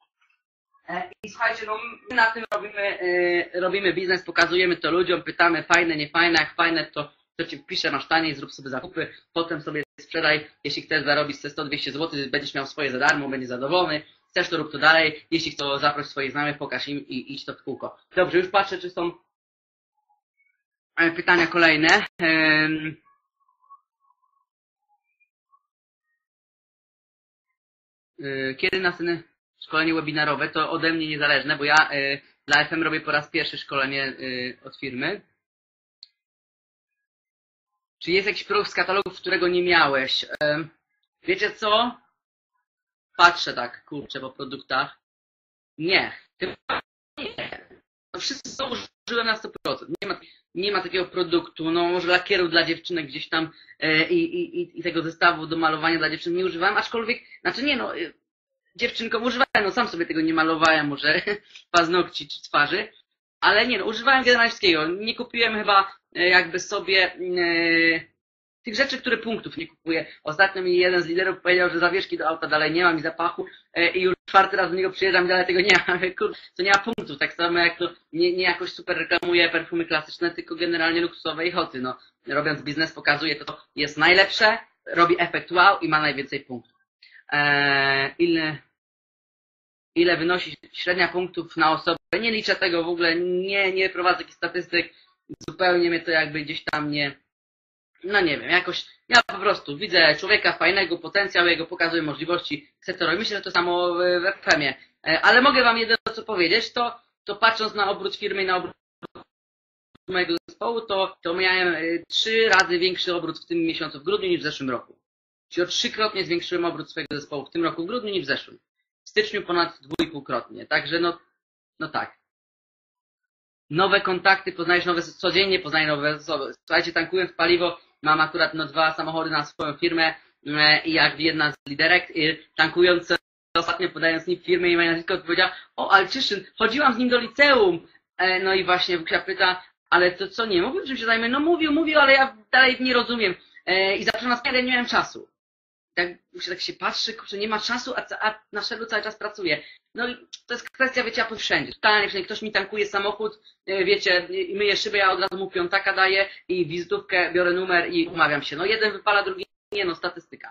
I słuchajcie, no my na tym robimy biznes, pokazujemy to ludziom, pytamy fajne, nie fajne, jak fajne to ci wpiszę, masz taniej, zrób sobie zakupy, potem sobie sprzedaj, jeśli chcesz zarobić 100-200 zł, będziesz miał swoje za darmo, będziesz zadowolony, chcesz to rób to dalej, jeśli chcesz zaproś swoich znajomych, pokaż im i idź to w kółko. Dobrze, już patrzę, czy są pytania kolejne. Kiedy następne szkolenie webinarowe? To ode mnie niezależne, bo ja dla FM robię po raz pierwszy szkolenie od firmy. Czy jest jakiś produkt z katalogów, którego nie miałeś? Wiecie co? Patrzę tak, kurczę, po produktach. Nie. Chyba nie. No wszystko użyłem na 100%. Nie ma takiego produktu. No może lakieru dla dziewczynek gdzieś tam i tego zestawu do malowania dla dziewczyn nie używałem, aczkolwiek, znaczy nie no, dziewczynkom używałem, no sam sobie tego nie malowałem, może paznokci czy twarzy. Ale nie no, używałem generalnie wszystkiego. Nie kupiłem chyba jakby sobie tych rzeczy, które punktów nie kupuję. Ostatnio mi jeden z liderów powiedział, że zawieszki do auta dalej nie mam i zapachu i już 4. raz do niego przyjeżdżam i dalej tego nie mam. To nie ma punktów, tak samo jak to nie jakoś super reklamuję perfumy klasyczne, tylko generalnie luksusowe i hoty. No, robiąc biznes pokazuję to jest najlepsze, robi efekt wow i ma najwięcej punktów. Ile wynosi średnia punktów na osobę? Nie liczę tego w ogóle, nie prowadzę takich statystyk, zupełnie mnie to jakby gdzieś tam no nie wiem, jakoś ja po prostu widzę człowieka fajnego, potencjał jego, pokazuję możliwości, chcę to robić. Myślę, że to samo w FM-ie. Ale mogę wam jedyne co powiedzieć, to patrząc na obrót firmy i na obrót mojego zespołu, to miałem 3 razy większy obrót w tym miesiącu w grudniu niż w zeszłym roku. Czyli o 3-krotnie zwiększyłem obrót swojego zespołu w tym roku w grudniu niż w zeszłym. W styczniu ponad 2,5-krotnie. Także no tak. Nowe kontakty, poznajesz nowe, codziennie poznaję nowe osoby. Słuchajcie, tankując paliwo, mam akurat 2 samochody na swoją firmę i jak jedna z liderek, tankując ostatnio, podając mi firmę i moja nazwisko, powiedziała: o, Alczyszyn, chodziłam z nim do liceum. No i właśnie Wuksia pyta: ale to co, nie mówił, czym się zajmę? No mówił, ale ja dalej nie rozumiem. I zaczyna nas nie miałem czasu. Tak się patrzy, kurczę, nie ma czasu, a na szedlu cały czas pracuje. No i to jest kwestia, wiecie, ja wszędzie. Totalnie wszędzie. Ktoś mi tankuje samochód, wiecie, i myje szybę, ja od razu mu piątaka daję i wizytówkę, biorę numer i umawiam się. No jeden wypala, drugi nie, no statystyka.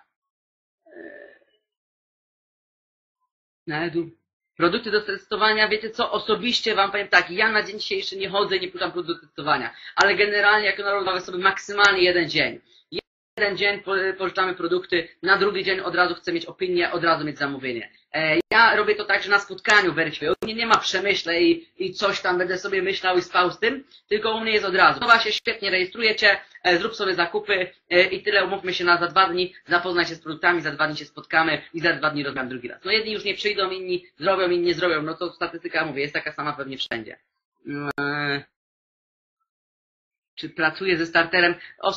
Produkty do testowania, wiecie co, osobiście wam powiem tak, ja na dzień dzisiejszy nie chodzę i nie puszczam produktów do testowania, ale generalnie jak narodowe sobie maksymalnie jeden dzień. Jeden dzień pożyczamy produkty, na drugi dzień od razu chcę mieć opinię, od razu mieć zamówienie. Ja robię to tak, że na spotkaniu weryfikuję. U mnie nie ma przemyśle i coś tam będę sobie myślał i spał z tym, tylko u mnie jest od razu. Nowa się świetnie rejestrujecie, zrób sobie zakupy i tyle, umówmy się na za 2 dni, zapoznaj się z produktami, za 2 dni się spotkamy i za 2 dni rozmawiam drugi raz. No jedni już nie przyjdą, inni zrobią, inni nie zrobią, no to statystyka, mówię, jest taka sama pewnie wszędzie. Czy pracuję ze starterem?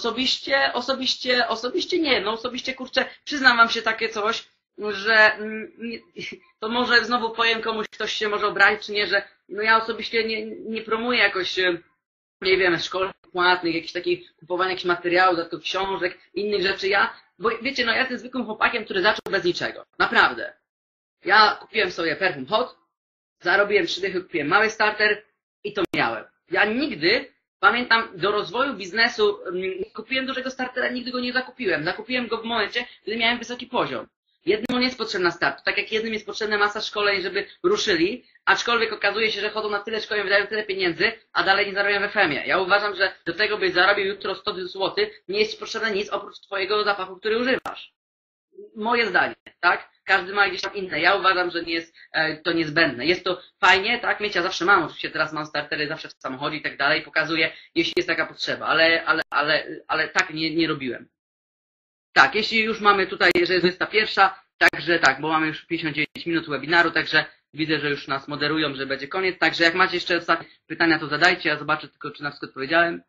Osobiście nie. No osobiście, kurczę, przyznam wam się takie coś, że to może znowu powiem komuś, ktoś się może obrazić, czy nie, że no ja osobiście nie promuję jakoś, nie wiem, szkoleń płatnych, jakichś takich kupowania jakichś materiałów, dodatkowych książek, innych rzeczy. Bo wiecie, no ja jestem zwykłym chłopakiem, który zaczął bez niczego. Naprawdę. Ja kupiłem sobie perfum hot, zarobiłem 3 dychy, kupiłem mały starter i to miałem. Ja nigdy, pamiętam, do rozwoju biznesu nie kupiłem dużego startera, nigdy go nie zakupiłem. Zakupiłem go w momencie, gdy miałem wysoki poziom. Jednym jest potrzebna start, tak jak jednym jest potrzebna masa szkoleń, żeby ruszyli, aczkolwiek okazuje się, że chodzą na tyle szkoleń, wydają tyle pieniędzy, a dalej nie zarabiają w FM-ie. Ja uważam, że do tego, byś zarobił jutro 100 zł, nie jest ci potrzebne nic oprócz twojego zapachu, który używasz. Moje zdanie, tak? Każdy ma gdzieś tam inne. Ja uważam, że nie jest to niezbędne. Jest to fajnie, tak? Mieć, ja zawsze mam, oczywiście teraz mam startery zawsze w samochodzie i tak dalej, pokazuję, jeśli jest taka potrzeba, ale tak nie robiłem. Tak, jeśli już mamy tutaj, że jest 21, także tak, bo mamy już 59 minut webinaru, także widzę, że już nas moderują, że będzie koniec, także jak macie jeszcze ostatnie pytania, to zadajcie, ja zobaczę tylko, czy na wszystko odpowiedziałem.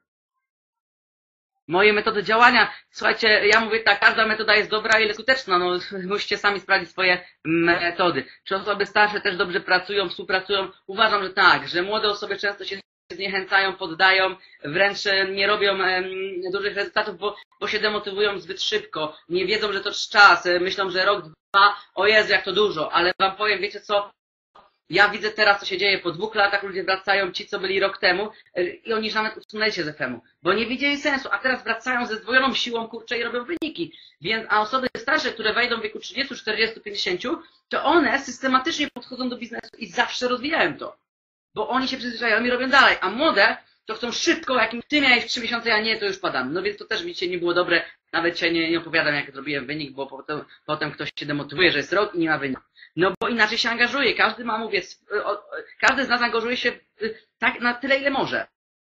Moje metody działania, słuchajcie, ja mówię tak, każda metoda jest dobra, ile skuteczna, no musicie sami sprawdzić swoje metody. Czy osoby starsze też dobrze pracują, współpracują? Uważam, że tak, że młode osoby często się zniechęcają, poddają, wręcz nie robią dużych rezultatów, bo się demotywują zbyt szybko, nie wiedzą, że to czas, myślą, że rok, 2, o Jezu, jak to dużo, ale wam powiem, wiecie co? Ja widzę teraz, co się dzieje. Po 2 latach ludzie wracają, ci, co byli rok temu i oni już nawet usunęli się z FM-u, bo nie widzieli sensu, a teraz wracają ze zdwojoną siłą, kurczę, i robią wyniki. A osoby starsze, które wejdą w wieku 30, 40, 50, to one systematycznie podchodzą do biznesu i zawsze rozwijają to. Bo oni się przyzwyczajają i robią dalej, a młode to chcą szybko, jak ty miałeś 3 miesiące, ja nie, to już padam. No więc to też widzicie, nie było dobre, nawet dzisiaj nie opowiadam, jak zrobiłem wynik, bo potem ktoś się demotywuje, że jest rok i nie ma wyniku. No bo inaczej się angażuje. Każdy ma, mówię, każdy z nas angażuje się tak na tyle, ile może.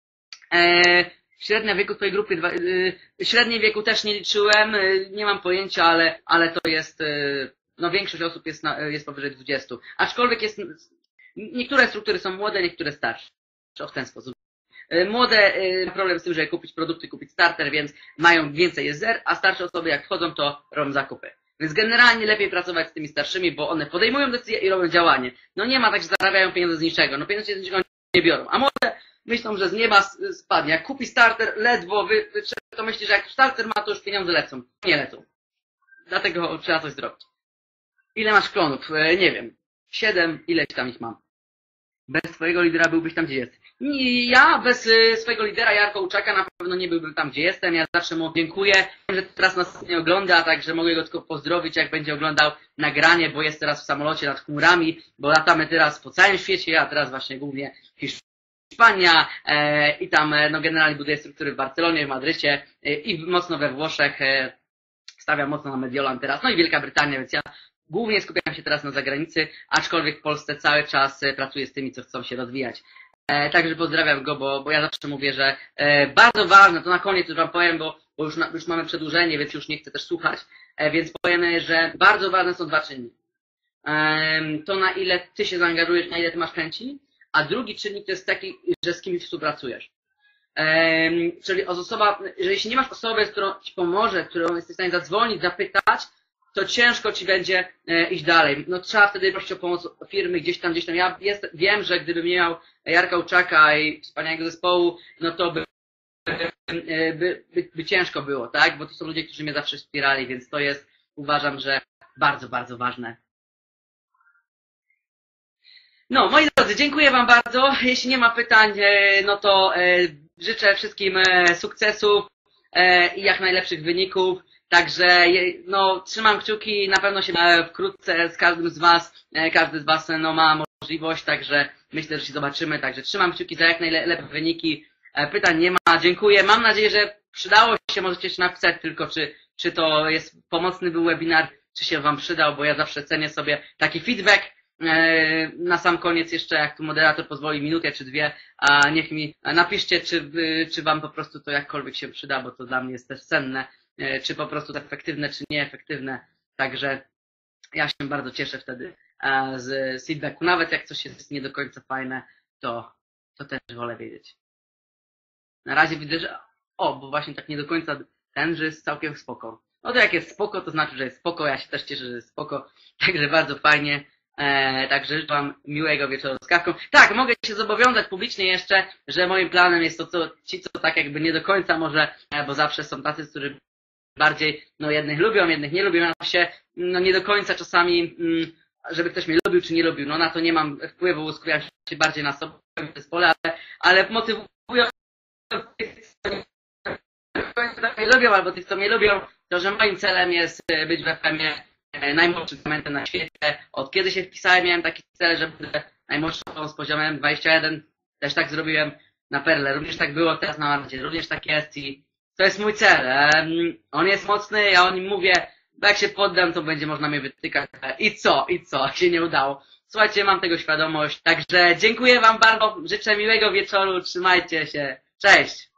Średnia wieku twojej grupy, średniej wieku też nie liczyłem, nie mam pojęcia, ale to jest, no większość osób jest powyżej 20. Aczkolwiek niektóre struktury są młode, niektóre starsze. W ten sposób. Młode mają problem z tym, żeby kupić produkty, kupić starter, więc mają więcej jest zer, a starsze osoby jak wchodzą, to robią zakupy. Więc generalnie lepiej pracować z tymi starszymi, bo one podejmują decyzje i robią działanie. No nie ma tak, że zarabiają pieniądze z niczego. No pieniądze z niczego nie biorą. A młode myślą, że z nieba spadnie. Jak kupi starter, ledwo to myśli, że jak starter ma, to już pieniądze lecą. Nie lecą. Dlatego trzeba coś zrobić. Ile masz klonów? Nie wiem. 7, ileś tam ich mam. Bez twojego lidera byłbyś tam, gdzie jest. Ja bez swojego lidera Jarka Łuczaka na pewno nie byłbym tam, gdzie jestem. Ja zawsze mu dziękuję, że teraz nas nie ogląda, także mogę go tylko pozdrowić, jak będzie oglądał nagranie, bo jest teraz w samolocie nad chmurami, bo latamy teraz po całym świecie, ja teraz właśnie głównie Hiszpania i tam no generalnie buduję struktury w Barcelonie, w Madrycie i mocno we Włoszech. Stawiam mocno na Mediolan teraz, no i Wielka Brytania, więc ja głównie skupiam się teraz na zagranicy, aczkolwiek w Polsce cały czas pracuję z tymi, co chcą się rozwijać. Także pozdrawiam go, bo ja zawsze mówię, że bardzo ważne, to na koniec już wam powiem, bo już mamy przedłużenie, więc już nie chcę też słuchać, więc powiemy, że bardzo ważne są dwa czynniki. To na ile ty się zaangażujesz, na ile ty masz chęci, a drugi czynnik to jest taki, że z kimś współpracujesz. Czyli że jeśli nie masz osoby, z którą ci pomoże, którą jesteś w stanie zadzwonić, zapytać, to ciężko ci będzie iść dalej. No trzeba wtedy prosić o pomoc firmy gdzieś tam. Ja wiem, że gdybym nie miał Jarka Łuczaka i wspaniałego zespołu, no to by ciężko było, tak? Bo to są ludzie, którzy mnie zawsze wspierali, więc to jest, uważam, że bardzo, bardzo ważne. No, moi drodzy, dziękuję wam bardzo. Jeśli nie ma pytań, no to życzę wszystkim sukcesów i jak najlepszych wyników. Także no, trzymam kciuki, na pewno się wkrótce z każdym z was, każdy z was no, ma możliwość, także myślę, że się zobaczymy. Także trzymam kciuki za jak najlepsze wyniki. Pytań nie ma, dziękuję. Mam nadzieję, że przydało się, możecie jeszcze napisać tylko, czy to jest pomocny był webinar, czy się wam przydał, bo ja zawsze cenię sobie taki feedback. Na sam koniec jeszcze, jak tu moderator pozwoli, minutę czy dwie, a niech mi napiszcie, czy wam po prostu to jakkolwiek się przyda, bo to dla mnie jest też cenne, czy po prostu efektywne, czy nieefektywne. Także ja się bardzo cieszę wtedy z feedbacku. Nawet jak coś jest nie do końca fajne, to też wolę wiedzieć. Na razie widzę, że bo właśnie tak nie do końca że jest całkiem spoko. No to jak jest spoko, to znaczy, że jest spoko. Ja się też cieszę, że jest spoko. Także bardzo fajnie. Także życzę wam miłego wieczoru z kawką. Tak, mogę się zobowiązać publicznie jeszcze, że moim planem jest ci, co tak jakby nie do końca może, bo zawsze są tacy, którzy bardziej, no jednych lubią, jednych nie lubią. Ja się, no nie do końca czasami, żeby ktoś mnie lubił czy nie lubił, no na to nie mam wpływu, skupiam się bardziej na sobie w zespole, ale motywują tych, co mnie lubią, albo tych, co mnie lubią, to że moim celem jest być w FM-ie najmłodszym momentem na świecie. Od kiedy się wpisałem, miałem taki cel, że będę najmłodszą z poziomem 21. Też tak zrobiłem na Perle. Również tak było teraz na Marcie. Również tak jest i to jest mój cel. On jest mocny, ja o nim mówię. Bo jak się poddam, to będzie można mnie wytykać. I co? Się nie udało. Słuchajcie, mam tego świadomość. Także dziękuję wam bardzo. Życzę miłego wieczoru. Trzymajcie się. Cześć!